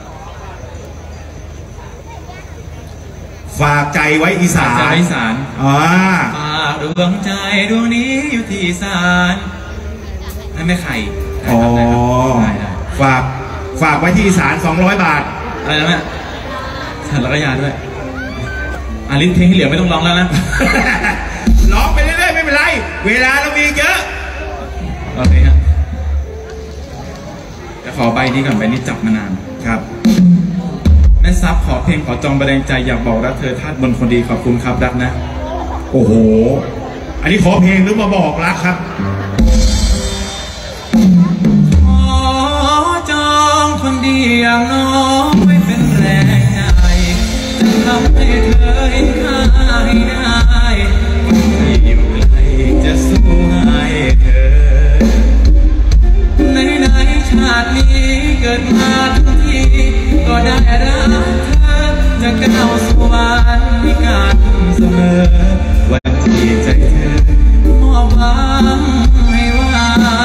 ฝากใจไว้อีสานอีสานอ่าฝากดวงใจดวงนี้อยู่ที่อีสานนั่นไม่ใครอ๋อฝากฝากไว้ที่อีสานสองร้อยบาทอะไรนะแม่ฉันรักยาด้วยอาลิ้นเพลงที่เหลือไม่ต้องร้องแล้วนะร้องไปเรื่อยๆไม่เป็นไรเวลาเรามีเยอะโอเคครับจะขอใบนี้ก่อนใบนี้จับมานานครับแม่ซับขอเพลงขอจองประแดงใจอยากบอกรักเธอธาตุบนคนดีขอบคุณครับรักนะโอ้โหอันนี้ขอเพลงหรือมาบอกรักครับขอจองคนดีอย่างน้องไว้เป็นแรงใจจะทำให้เธอเห็นค่าให้ได้ที่อยู่ไกลจะสู้ให้เธอในในชาตินี้เกิดมาทั้งทีก็ได้รักเธอจะก้าวสวรรค์มีการเสมอวันที่ใจเธอมอบหวังให้ว่า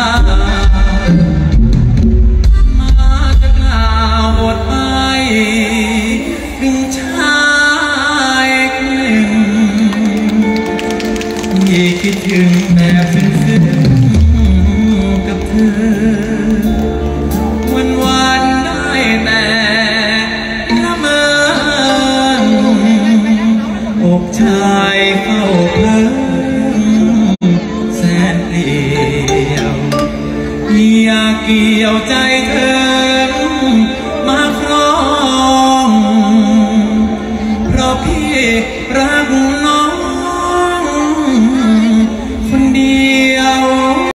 มาจะกล่าวบทไปถึงชายคนหนึ่งที่คิดถึงแบบซึ้งๆกับเธอวันวันได้แต่ละเมออกชายเฝ้าเพ้อแสนเดียวอยากเกี่ยวใจเธอมาครองเพราะพี่รักน้องคนเดียว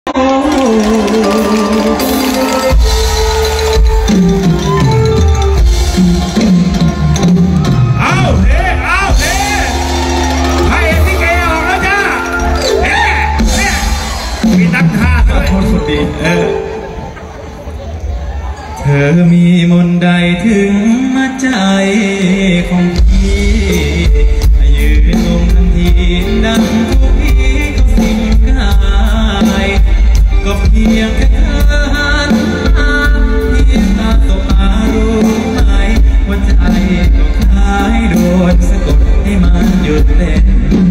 เธอมีมนต์ใดถึงมาใจของพี่ยืนงงทันทีดังทุกทีก็สิ้นกายก็เพียงแค่เธอหันมาเพียงตาสบตารู้ไหมว่าใจก็คล้ายโดนสะกดให้มันหยุดเต้น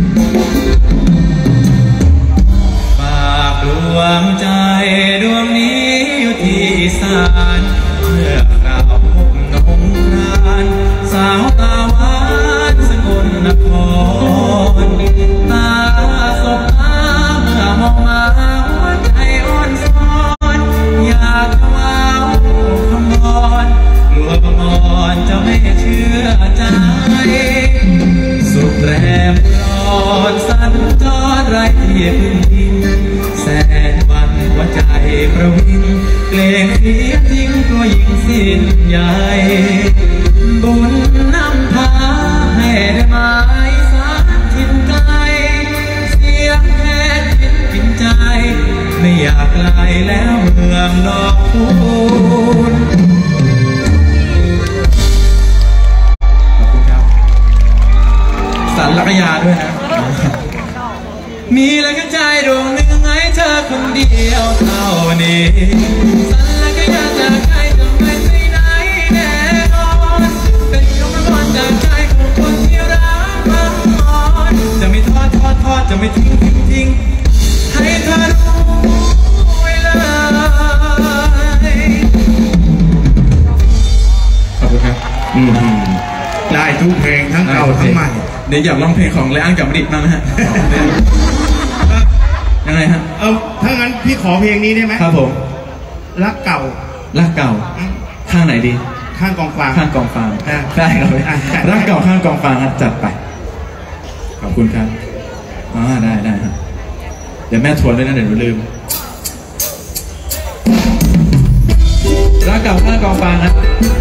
ฝากดวงใจดวงนี้อยู่ที่อีสานเมื่อเราพบน้องพรานสาวตาหวานสกลนครตาสบตาเมื่อมองมาหัวใจอ่อนซ้อนอยากจะว้าวคำบอนกลัวบังอ่อนจะไม่เชื่อใจสุดแรงร้อนสั่นจอดไร้ที่พึ่งพิงแสนวันหัวใจประวิงเกรงเสียทิ้งตัวหญิงสิ้นใหญ่บุญนำพาให้ได้หมายสารถิ่นไกลเสียงแค่คิดกินใจไม่อยากไกลแล้วเมืองดอกคูณขอบคุณครับสันลักยาด้วยนะมีแล้วก็ใจดวงหนึ่งให้เธอคนเดียวเท่านี้สันแล้วก็อยากจะใครจะไม่ไปไหนแน่นอนเป็นคำร้อนจากใจของคนที่รักมันอ่อนจะไม่ทอดทอดทอดจะไม่ทิ้งทิ้งทิ้งให้เธอรู้ไว้เลยขอบคุณครับอืมได้ทุกเพลงทั้งเก่าทั้งใหม่เดี๋ยวอยากร้องเพลงของไลอ้อนกับมดิษฐ์บ้างนะฮะยังไงฮะเออถ้างั้นพี่ขอเพลงนี้ได้ไหมครับผมรักเก่ารักเก่าข้างไหนดีข้างกองฟางข้างกองฟางอ่ะได้ครับอ่ะรักเก่าข้างกองฟางครับจัดไปขอบคุณครับอ่าได้ได้ครับเดี๋ยวแม่ทวนด้วยนะเดี๋ยวหนูลืมรักเก่าข้างกองฟางครับ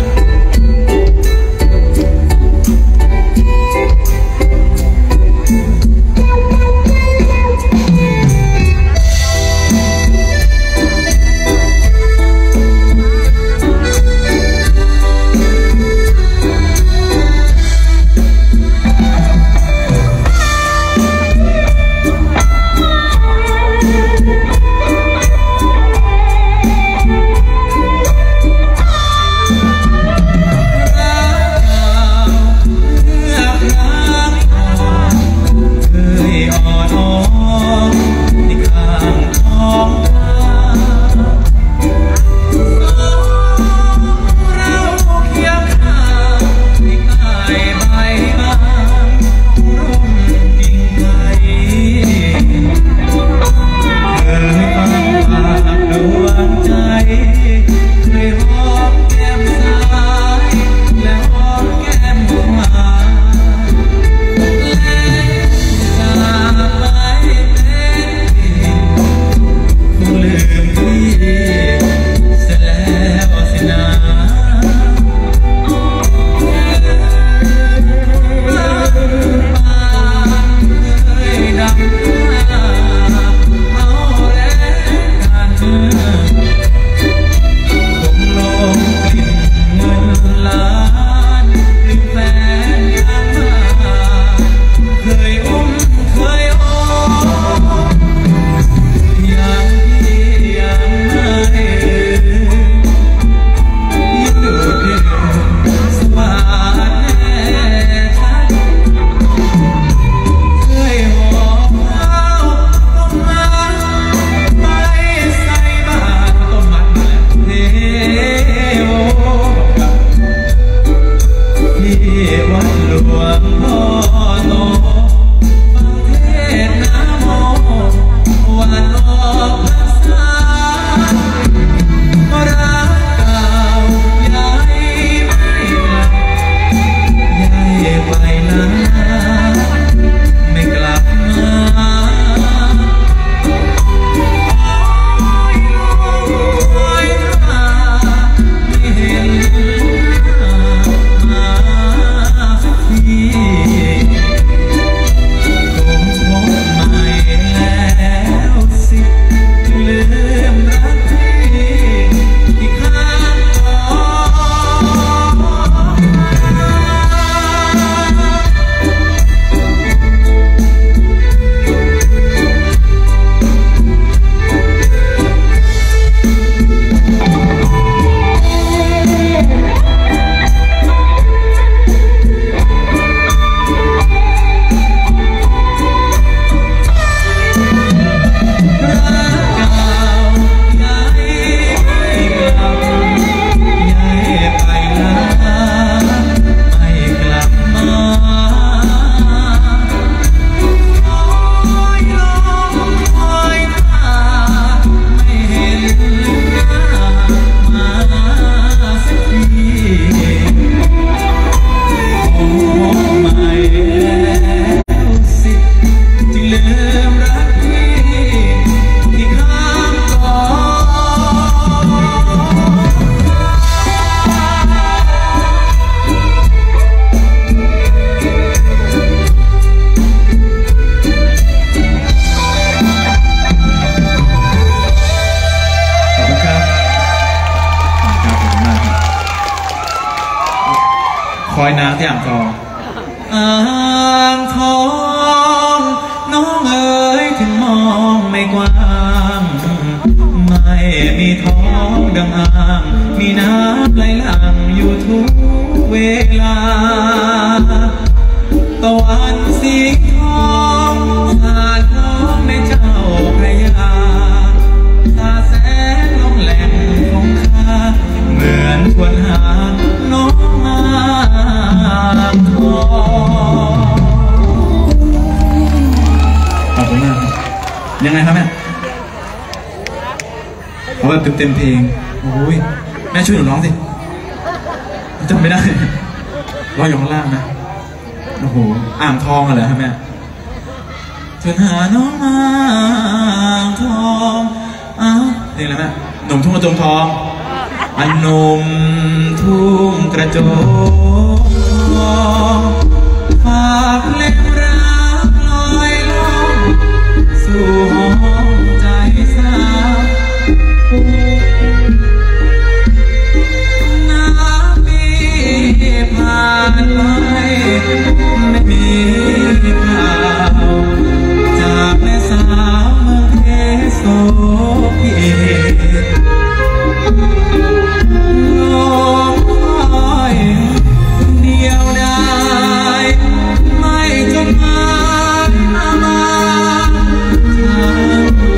คอยน้ำที่อ่างทองอ่างทองน้องเอ๋ยถึงมองไม่กว้างไม่มีท้องดังอ่างมีน้ำไหลหลั่งอยู่ทุกเวลาตะวันสีทองสาดน้องในเจ้าพระยาตาแสงลงแหลมของข้าเหมือนชวนหาน้องมาทองขอบคุณมากยังไงครับแม่เอาแบบเต็มๆเพลงโอ้ยแม่ช่วยหนูร้องสิจำไม่ได้รออยู่ข้างล่างนะโอ้โหอ่างทองอะไรครับแม่เชิญหาน้องอ่างทองอ้าวนี่อะไรแม่หนุ่มทุ่งกระโจมทองอันหนุ่มทุ่งกระโจมทองฝากเล่นรักลอยล่องสู่ห้องใจสาวน้ำมีผ่านไปไม่มีข่าวจากแม่สาวเมืองเทโสพีลมคอยเดียวดายไม่จดหมายมาทางใจ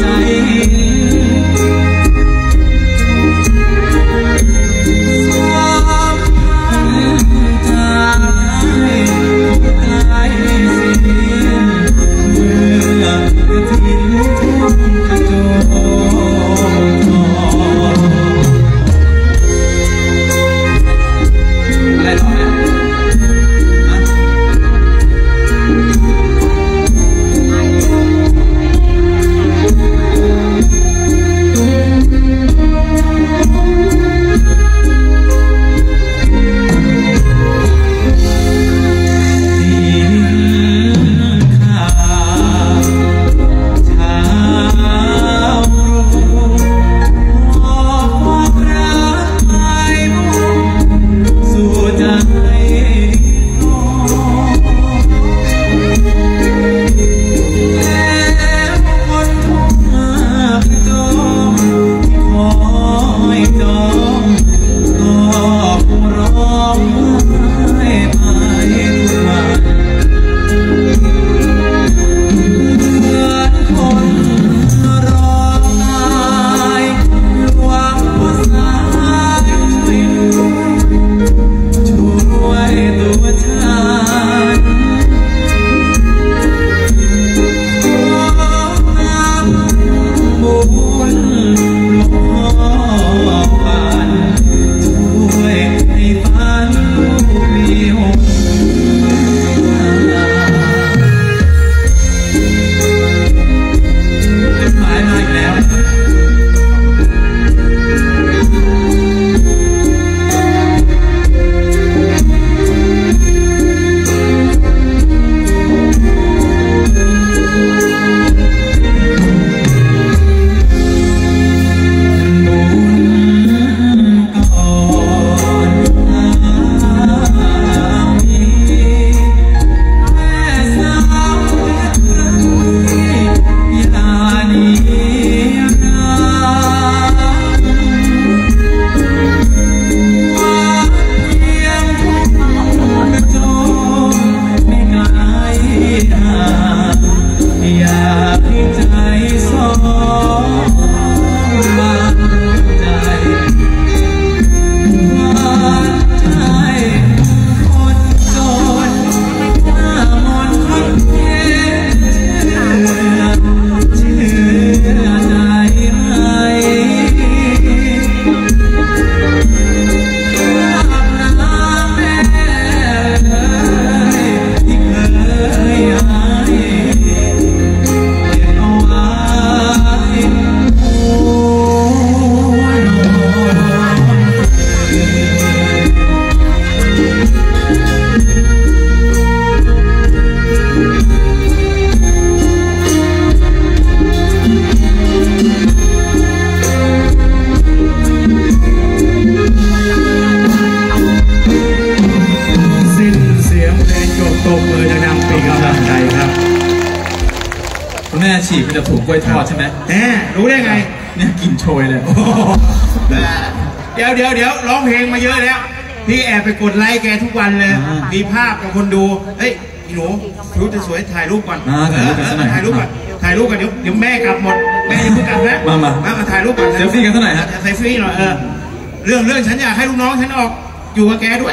ฉีกมันจะถูกกล้วยทอดใช่ไหมแหมรู้ได้ไงเนี่ยกินโชยเลยเดี๋ยวเดี๋ยวเดี๋ยวร้องเพลงมาเยอะแล้วพี่แอบไปกดไลค์แกทุกวันเลยมีภาพกับคนดูเฮ้ยอีหนูรู้จะสวยถ่ายรูปก่อนถ่ายรูปก่อนถ่ายรูปก่อนเดี๋ยวเดี๋ยวแม่กลับหมดแม่ยังไม่กลับนะมามามาถ่ายรูปก่อนเซลฟี่กันเท่าไหร่ฮะเซลฟี่หน่อยเออเรื่องเรื่องฉันอยากให้ลูกน้องฉันออกอยู่กับแกด้วย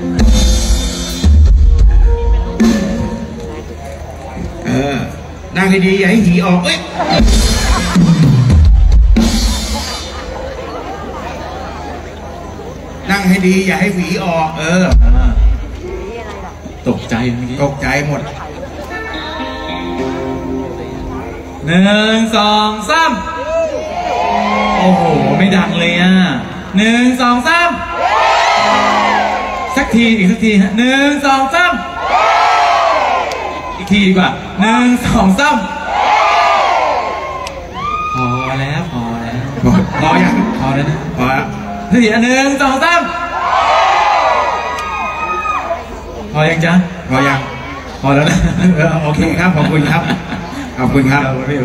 เออนั่งให้ดีอย่าให้หีออกเอ้ยนั่งให้ดีอย่าให้หวีออก เออตกใจเมื่อกี้ตกใจหมดหนึ่งสองสามโอ้โหไม่ดังเลยอ่ะหนึ่งสองสามสักทีอีกสักทีฮะหนึ่งสองสามอีกทีดีกว่าหนึ่งสองสามพอแล้วพอแล้วพอพอยังพอแล้วนะพอแล้วทีหนึ่งสองสามพอยังจ๊ะพอยังพอแล้วนะเออโอเคครับขอบคุณครับขอบคุณครับ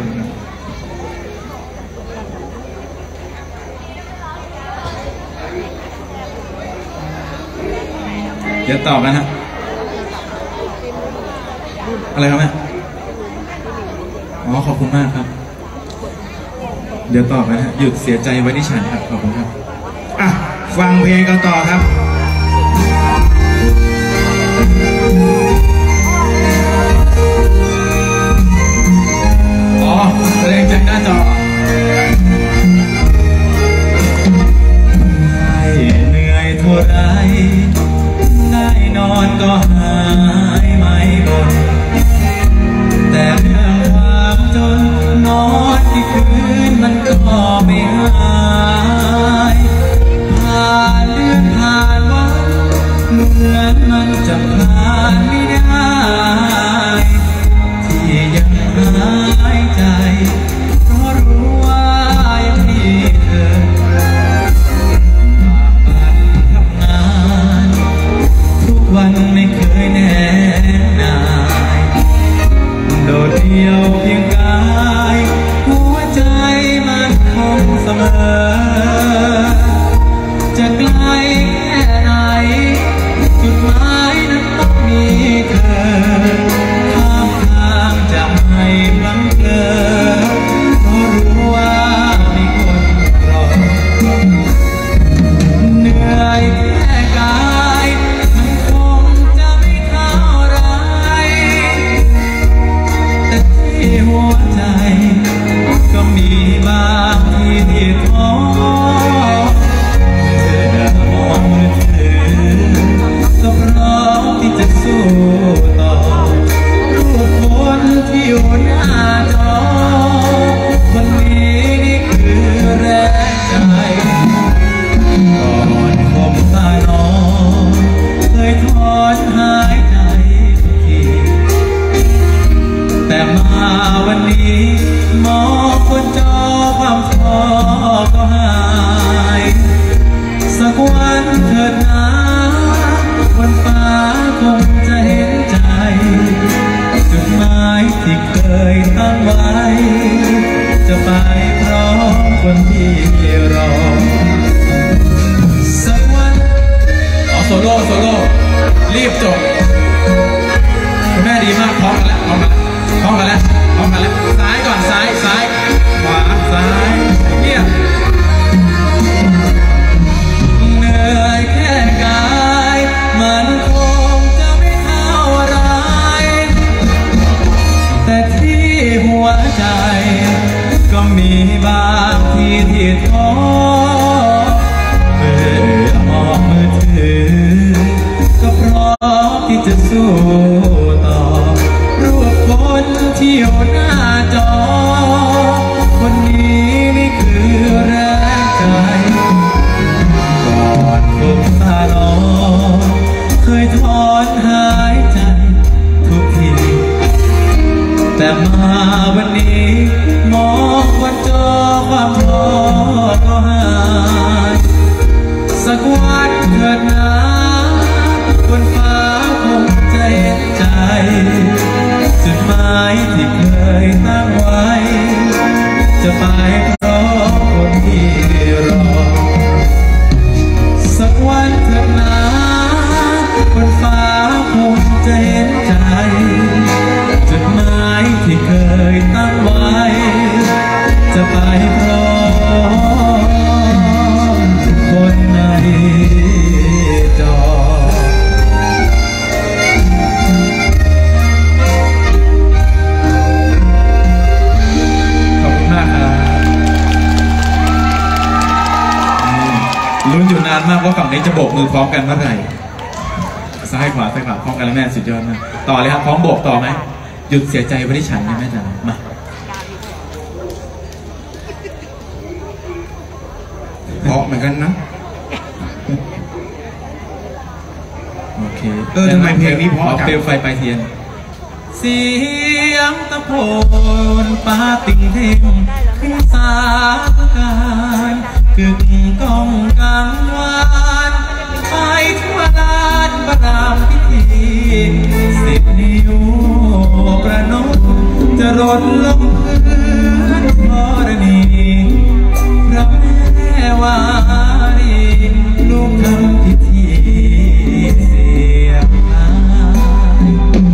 เดี๋ยวตอบกันฮะอะไรครับแม่อ๋อขอบคุณมากครับเดี๋ยวตอบกันฮะหยุดเสียใจไว้ที่ฉันครับขอบคุณครับอ่ะฟังเพลงกันต่อครับอ๋อแสดงจากหน้าจอเหนื่อยเท่าไรได้นอนก็หายไม่บ่นแต่เรื่องความจนนอนที่คืนมันก็ไม่หายผ่านเดือนผ่านวันเหมือนมันจะผ่านไม่ได้ที่ยังหายใจเพราะรู้ว่ายังมีเธอทำงานทุกวันไม่เคยแน่นายโดดเดี่ยวเพียงกายหัวใจมันคงเสมอจะไกลแค่ไหนจุดหมายนั้นต้องมีเธอข้ามทางจะไม่พลั้งเผลอเพราะรู้ว่ามีคนรอเหนื่อยแค่กายมันคงจะไม่เท่าไรแต่ที่หัวใจก็มีบางที่ที่ท้อเธอมองมือถือก็พร้อมที่จะสู้ต่อรูปคนที่อยู่หน้าจอวันนี้นี่คือแรงใจก่อนคมตาน้องเคยถอนหายใจทุกทีแต่มาวันนี้มองบนจอความท้อก็หายสักวันเถิดนะวันฟ้าคงจะเห็นใจจุดหมายที่เคยตั้งไว้จะไปพร้อมคนที่รอสักวันอ๋อโซโล่โซโล่รีบจบคุณแม่ดีมากพร้อมกันแล้วพร้อมกันพร้อมกันแล้วพร้อมกันแล้วซ้ายก่อนซ้ายซ้ายขวาซ้ายเยี่ยมเหนื่อยแค่กายมันคงจะไม่เท่าไรแต่ที่หัวใจก็มีบางที่ที่ท้อเมื่อมองมือถือก็พร้อมที่จะสู้ต่อรูปคนที่อยู่หน้าจอวันนี้นี่คือแรงใจก่อนคงตาลองเคยถอนหายใจทุกทีแต่มาวันนี้มองวันจอความท้อก็หายสักวันเถิดนะบนฟ้าคงจะเห็นใจจุดหมายที่เคยตั้งไว้จะไปพร้อมคนที่รอสักวันเถิดนะบนฟ้าคงจะเห็นใจจุดหมายที่เคยตั้งไว้จะไปพร้อมคนในจอขอบคุณมากครับลุ้นอยู่นานมากว่าฝั่งนี้จะโบกมือพร้อมกันเมื่อไหร่ซ้ายขวาซ้ายขวาพร้อมกันแล้วแม่สุดยอดมากต่อเลยครับพร้อมโบกต่อไหมหยุดเสียใจไว้ที่ฉันนะแม่จ๋ามาเพราะเหมือนกันนะโอเคเออทำไมเพลงนี้เพราะจังเปลวไฟปลายเทียนเสียงตะโพนปาติ่งเท่งขึ้นสาการกึกก้องกังวานไปทั่วลานประรามพิธีสิบนิ้วประนมจะรดลงพื้นธรณีพระแม่วารีลูกทำพิธีเสียงพาย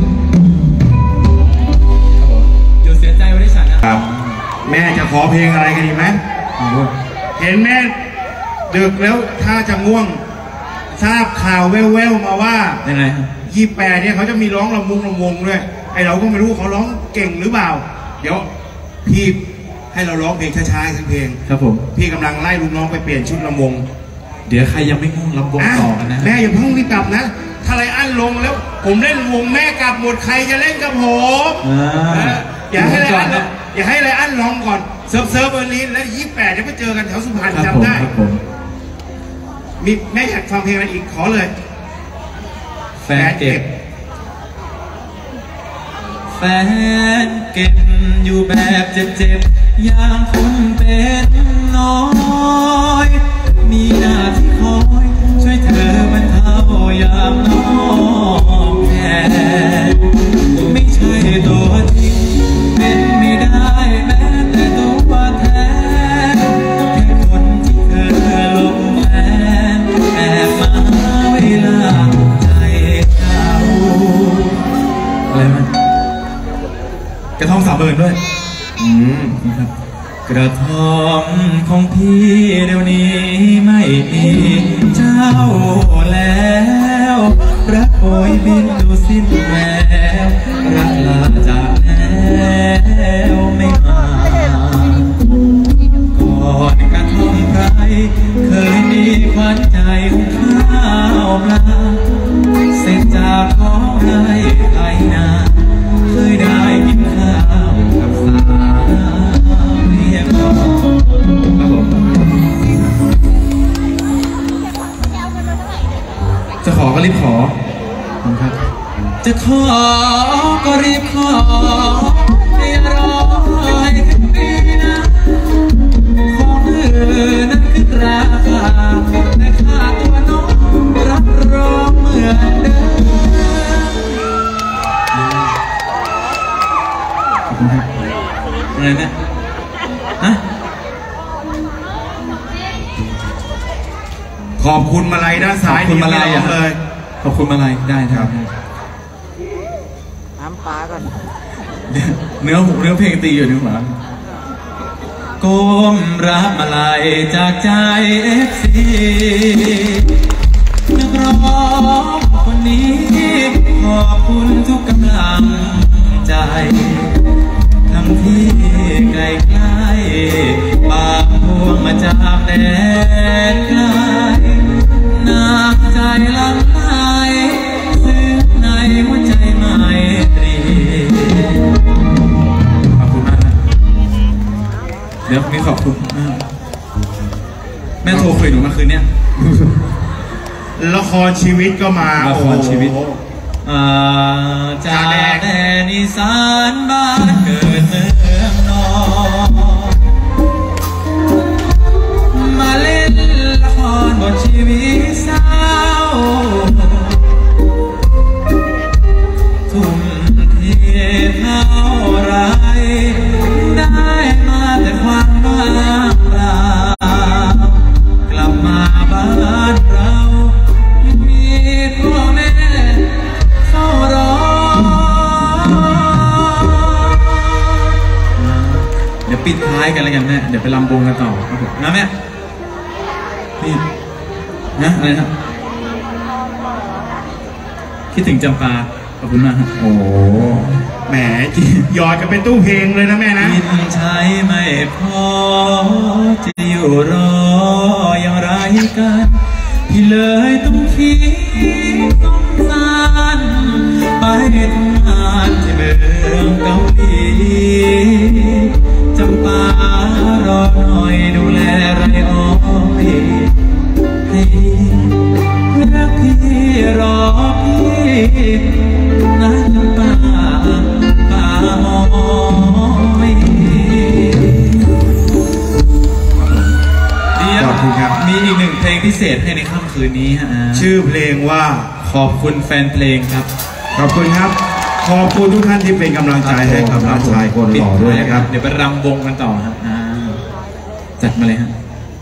หยุดเสียใจไว้ที่ฉันนะครับแม่จะขอเพลงอะไรกันดีไหมเห็นแม่ดึกแล้วถ้าจะง่วงทราบข่าวแว่วๆมาว่ายังไงครับยี่แปดเนี่ยเขาจะมีร้องลำวงลำวงด้วยไอเราก็ไม่รู้เขาร้องเก่งหรือเปล่าเดี๋ยวพี่ให้เราร้องเพลงช้าๆสักเพลงครับผมพี่กำลังไล่ลูกน้องไปเปลี่ยนชุดลำวงเดี๋ยวใครยังไม่ง่วงลำวงต่อกันนะแม่อย่าเพิ่งรีบกลับนะถ้าไรอันลงแล้วผมเล่นวงแม่กลับหมดใครจะเล่นกับผมอย่าให้ไรอันอย่าให้ไรอันร้องก่อนเซิร์ฟเซิร์ฟวันนี้แล้วยี่แปดจะไปเจอกันแถวสุพรรณจำได้มีแม่อยากฟังเพลงอะไรอีกขอเลยแฟนเก็บแฟนเก็บอยู่แบบเจ็บๆอย่างคนเป็นน้อยมีหน้าที่คอยช่วยเธอบรรเทายามน้องแค่ไม่ใช่ตัวจริงเป็นไม่ได้แม้แต่ตัวแทนแค่คนที่เธอลงแลนแอบมาเวลาใจเก่าอะไรมันกระท่อมสามหมื่นด้วยอืมครับกระท่อมของพี่เดี๋ยวนี้ไม่มีเจ้าแล้วรักโอยบินดูสิ้นแววรักลาจากแล้วไม่มาก่อนกระท่อมไพรเคยมีควันใจของข้าวปลาเสร็จจากของไร่ไถนาเคยได้กินข้าวกับสาวเรียกร้องจะขอก็รีบขอครับจะขอก็รีบขออย่ารอให้ถึงปีนะของอื่นนั้นคือราคาแต่ค่าตัวน้องรับรองเหมือนเดิมอะไรเนี่ยฮะขอบคุณมาลัยด้านซ้ายขอบคุณมาลัยเลยขอบคุณมาลัยได้ครับน้ำปลาก่อนเนื้อหูเนื้อเพลงตีอยู่นี่หว่าก้มรับมาลัยจากใจเอฟซีนักร้องคนนี้ขอบคุณทุกกำลังใจทั้งที่ไกลไกลปากพวงมาจากแดนไกลน้ำใจลังไหลซึ้งในหัวใจไม่ตรีขอบคุณมากนะเดี๋ยวมีขอบคุณแม่โทรคุยหนูเมื่อคืนเนี้ยละครชีวิตก็มาละครชีวิตจากแดนอีสานบ้านเกิดเมืองนอนมาเล่นละครบทชีวิตเศร้าทุ่มเทเท่าไรได้มาแต่ความว่างเปล่ากลับมาบ้านเรามีพ่อแม่เฝ้ารอเดี๋ยวปิดท้ายกันแล้วกันแม่เดี๋ยวไปลำวงกันต่อนะแม่นี่นะอะไรครับคิดถึงจำปาขอบคุณมากโอ้แหมหยอดกันเป็นตู้เพลงเลยนะแม่นะกินใช้ไม่พอจะอยู่รออย่างไรกันพี่เลยต้องคิดสงสารไปทำงานที่เมืองเกาหลีจำปารอหน่อยดูแลไรอ้อยให้รักพี่รอพี่นะจำปาป่าอ้อยขอบคุณครับมีอีกหนึ่งเพลงพิเศษให้ในค่ำคืนนี้ฮะชื่อเพลงว่าขอบคุณแฟนเพลงครับขอบคุณครับขอบคุณทุกท่านที่เป็นกำลังใจให้กับน้าชายคนหล่อด้วยนะครับเดี๋ยวไปรำวงกันต่อฮะจัดมาเลยฮะ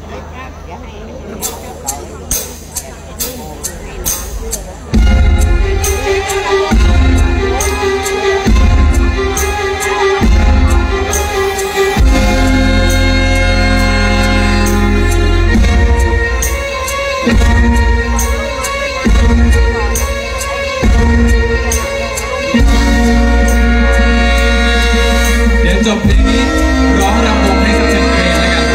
จบเพลงนี้ร้องรำวงให้สักหนึ่งเพลงแล้วกัน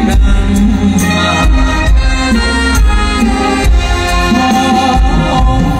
Oh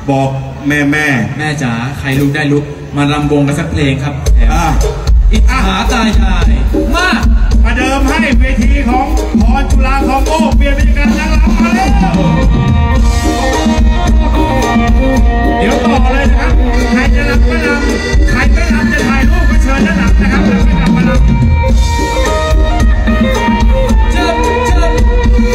บอกแม่แม่แม่จ๋าใครลุกได้ลุกมารำวงกันสักเพลงครับแถมอ่ะอิจฉาตายายมาประเดิมให้เวทีของพรจุฬาคอมโบเปลี่ยนบรรยากาศนางรำมาแล้วเดี๋ยวต่อเลยนะครับ ใครจะรำก็รำใครไม่รำจะถ่ายรูปก็เชิญด้านหลังนะครับแล้วไม่กลับมารำเจิบเจิบ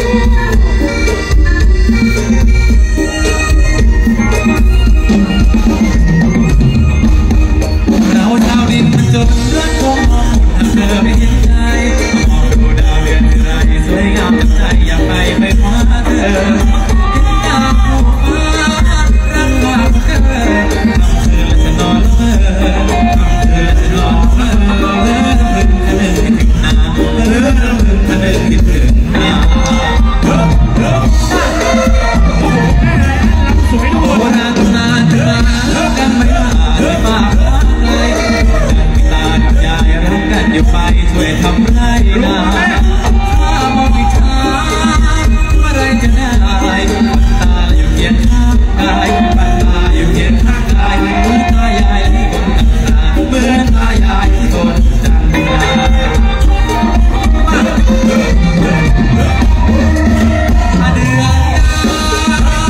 เราชาวดินมันจนเลือดคงมองทางเธอไม่เห็นใจมองดูดาวเดือนไรสวยงามจังใจอยากไปไปคว้าเธอเห็นดาวฟ้ารักว่าเธอทำเธอและจะนอนเมื่อทำเธอและจะนอนเมื่อเลื่อนพึ่งคะนึงคิดถึงนาเลื่อนพึ่งคะนึงคิดถึงนาโบราณตำนานเธอมากันไม่มาไม่มาเลยตากับยายรักกันอยู่ไปช่วยทำไรนาถ้ามองอีกทางเมื่อไรจะได้ปันตาอยู่เคียงข้างกายปันตาอยู่เคียงข้างกายเหมือนตายายที่บนจันทราเหมือนตายายที่บนจันทราเดือน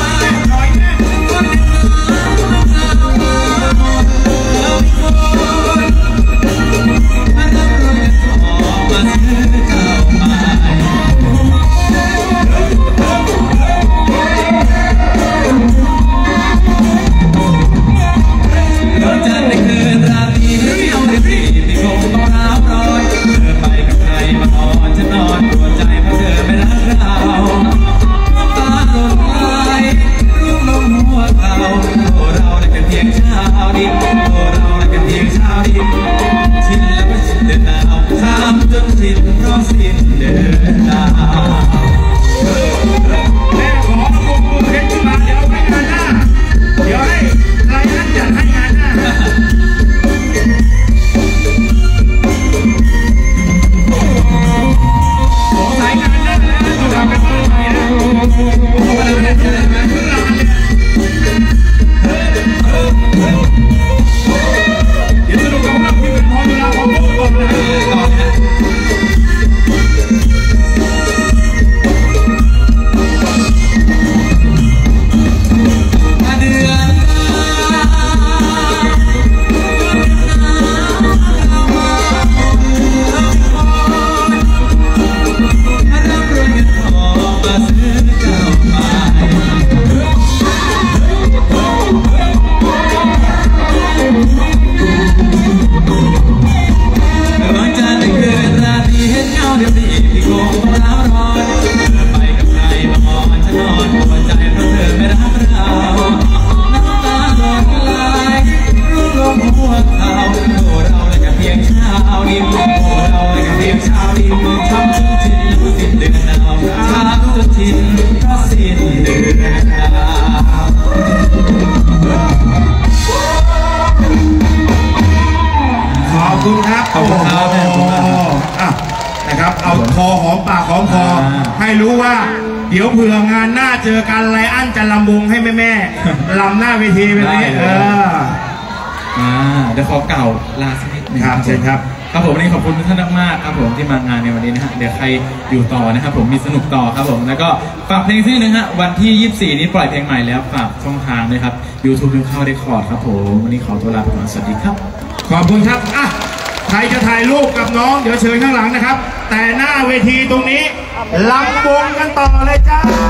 ให้รู้ว่าเดี๋ยวเผื่องานหน้าเจอกันไลอ้อนจะลำวงให้แม่แม่ลำหน้าเวทีไปเลยเอออ่าเดี๋ยวขอเก่าลาสักนิดนึงครับเชิญครับครับผมวันนี้ขอบคุณทุกท่านมากครับผมที่มางานในวันนี้นะฮะเดี๋ยวใครอยู่ต่อนะครับผมมีสนุกต่อครับผมแล้วก็ฝากเพลงที่นึงฮะวันที่ยี่สิบสี่นี้ปล่อยเพลงใหม่แล้วฝากช่องทางด้วยครับ YouTube ดูเข้าได้คอร์ดครับผมวันนี้ขอตัวลาไปก่อนสวัสดีครับขอบคุณครับอ่ะใครจะถ่ายรูปกับน้องเดี๋ยวเชิญข้างหลังนะครับแต่หน้าเวทีตรงนี้ลำวงกันต่อเลยจ้า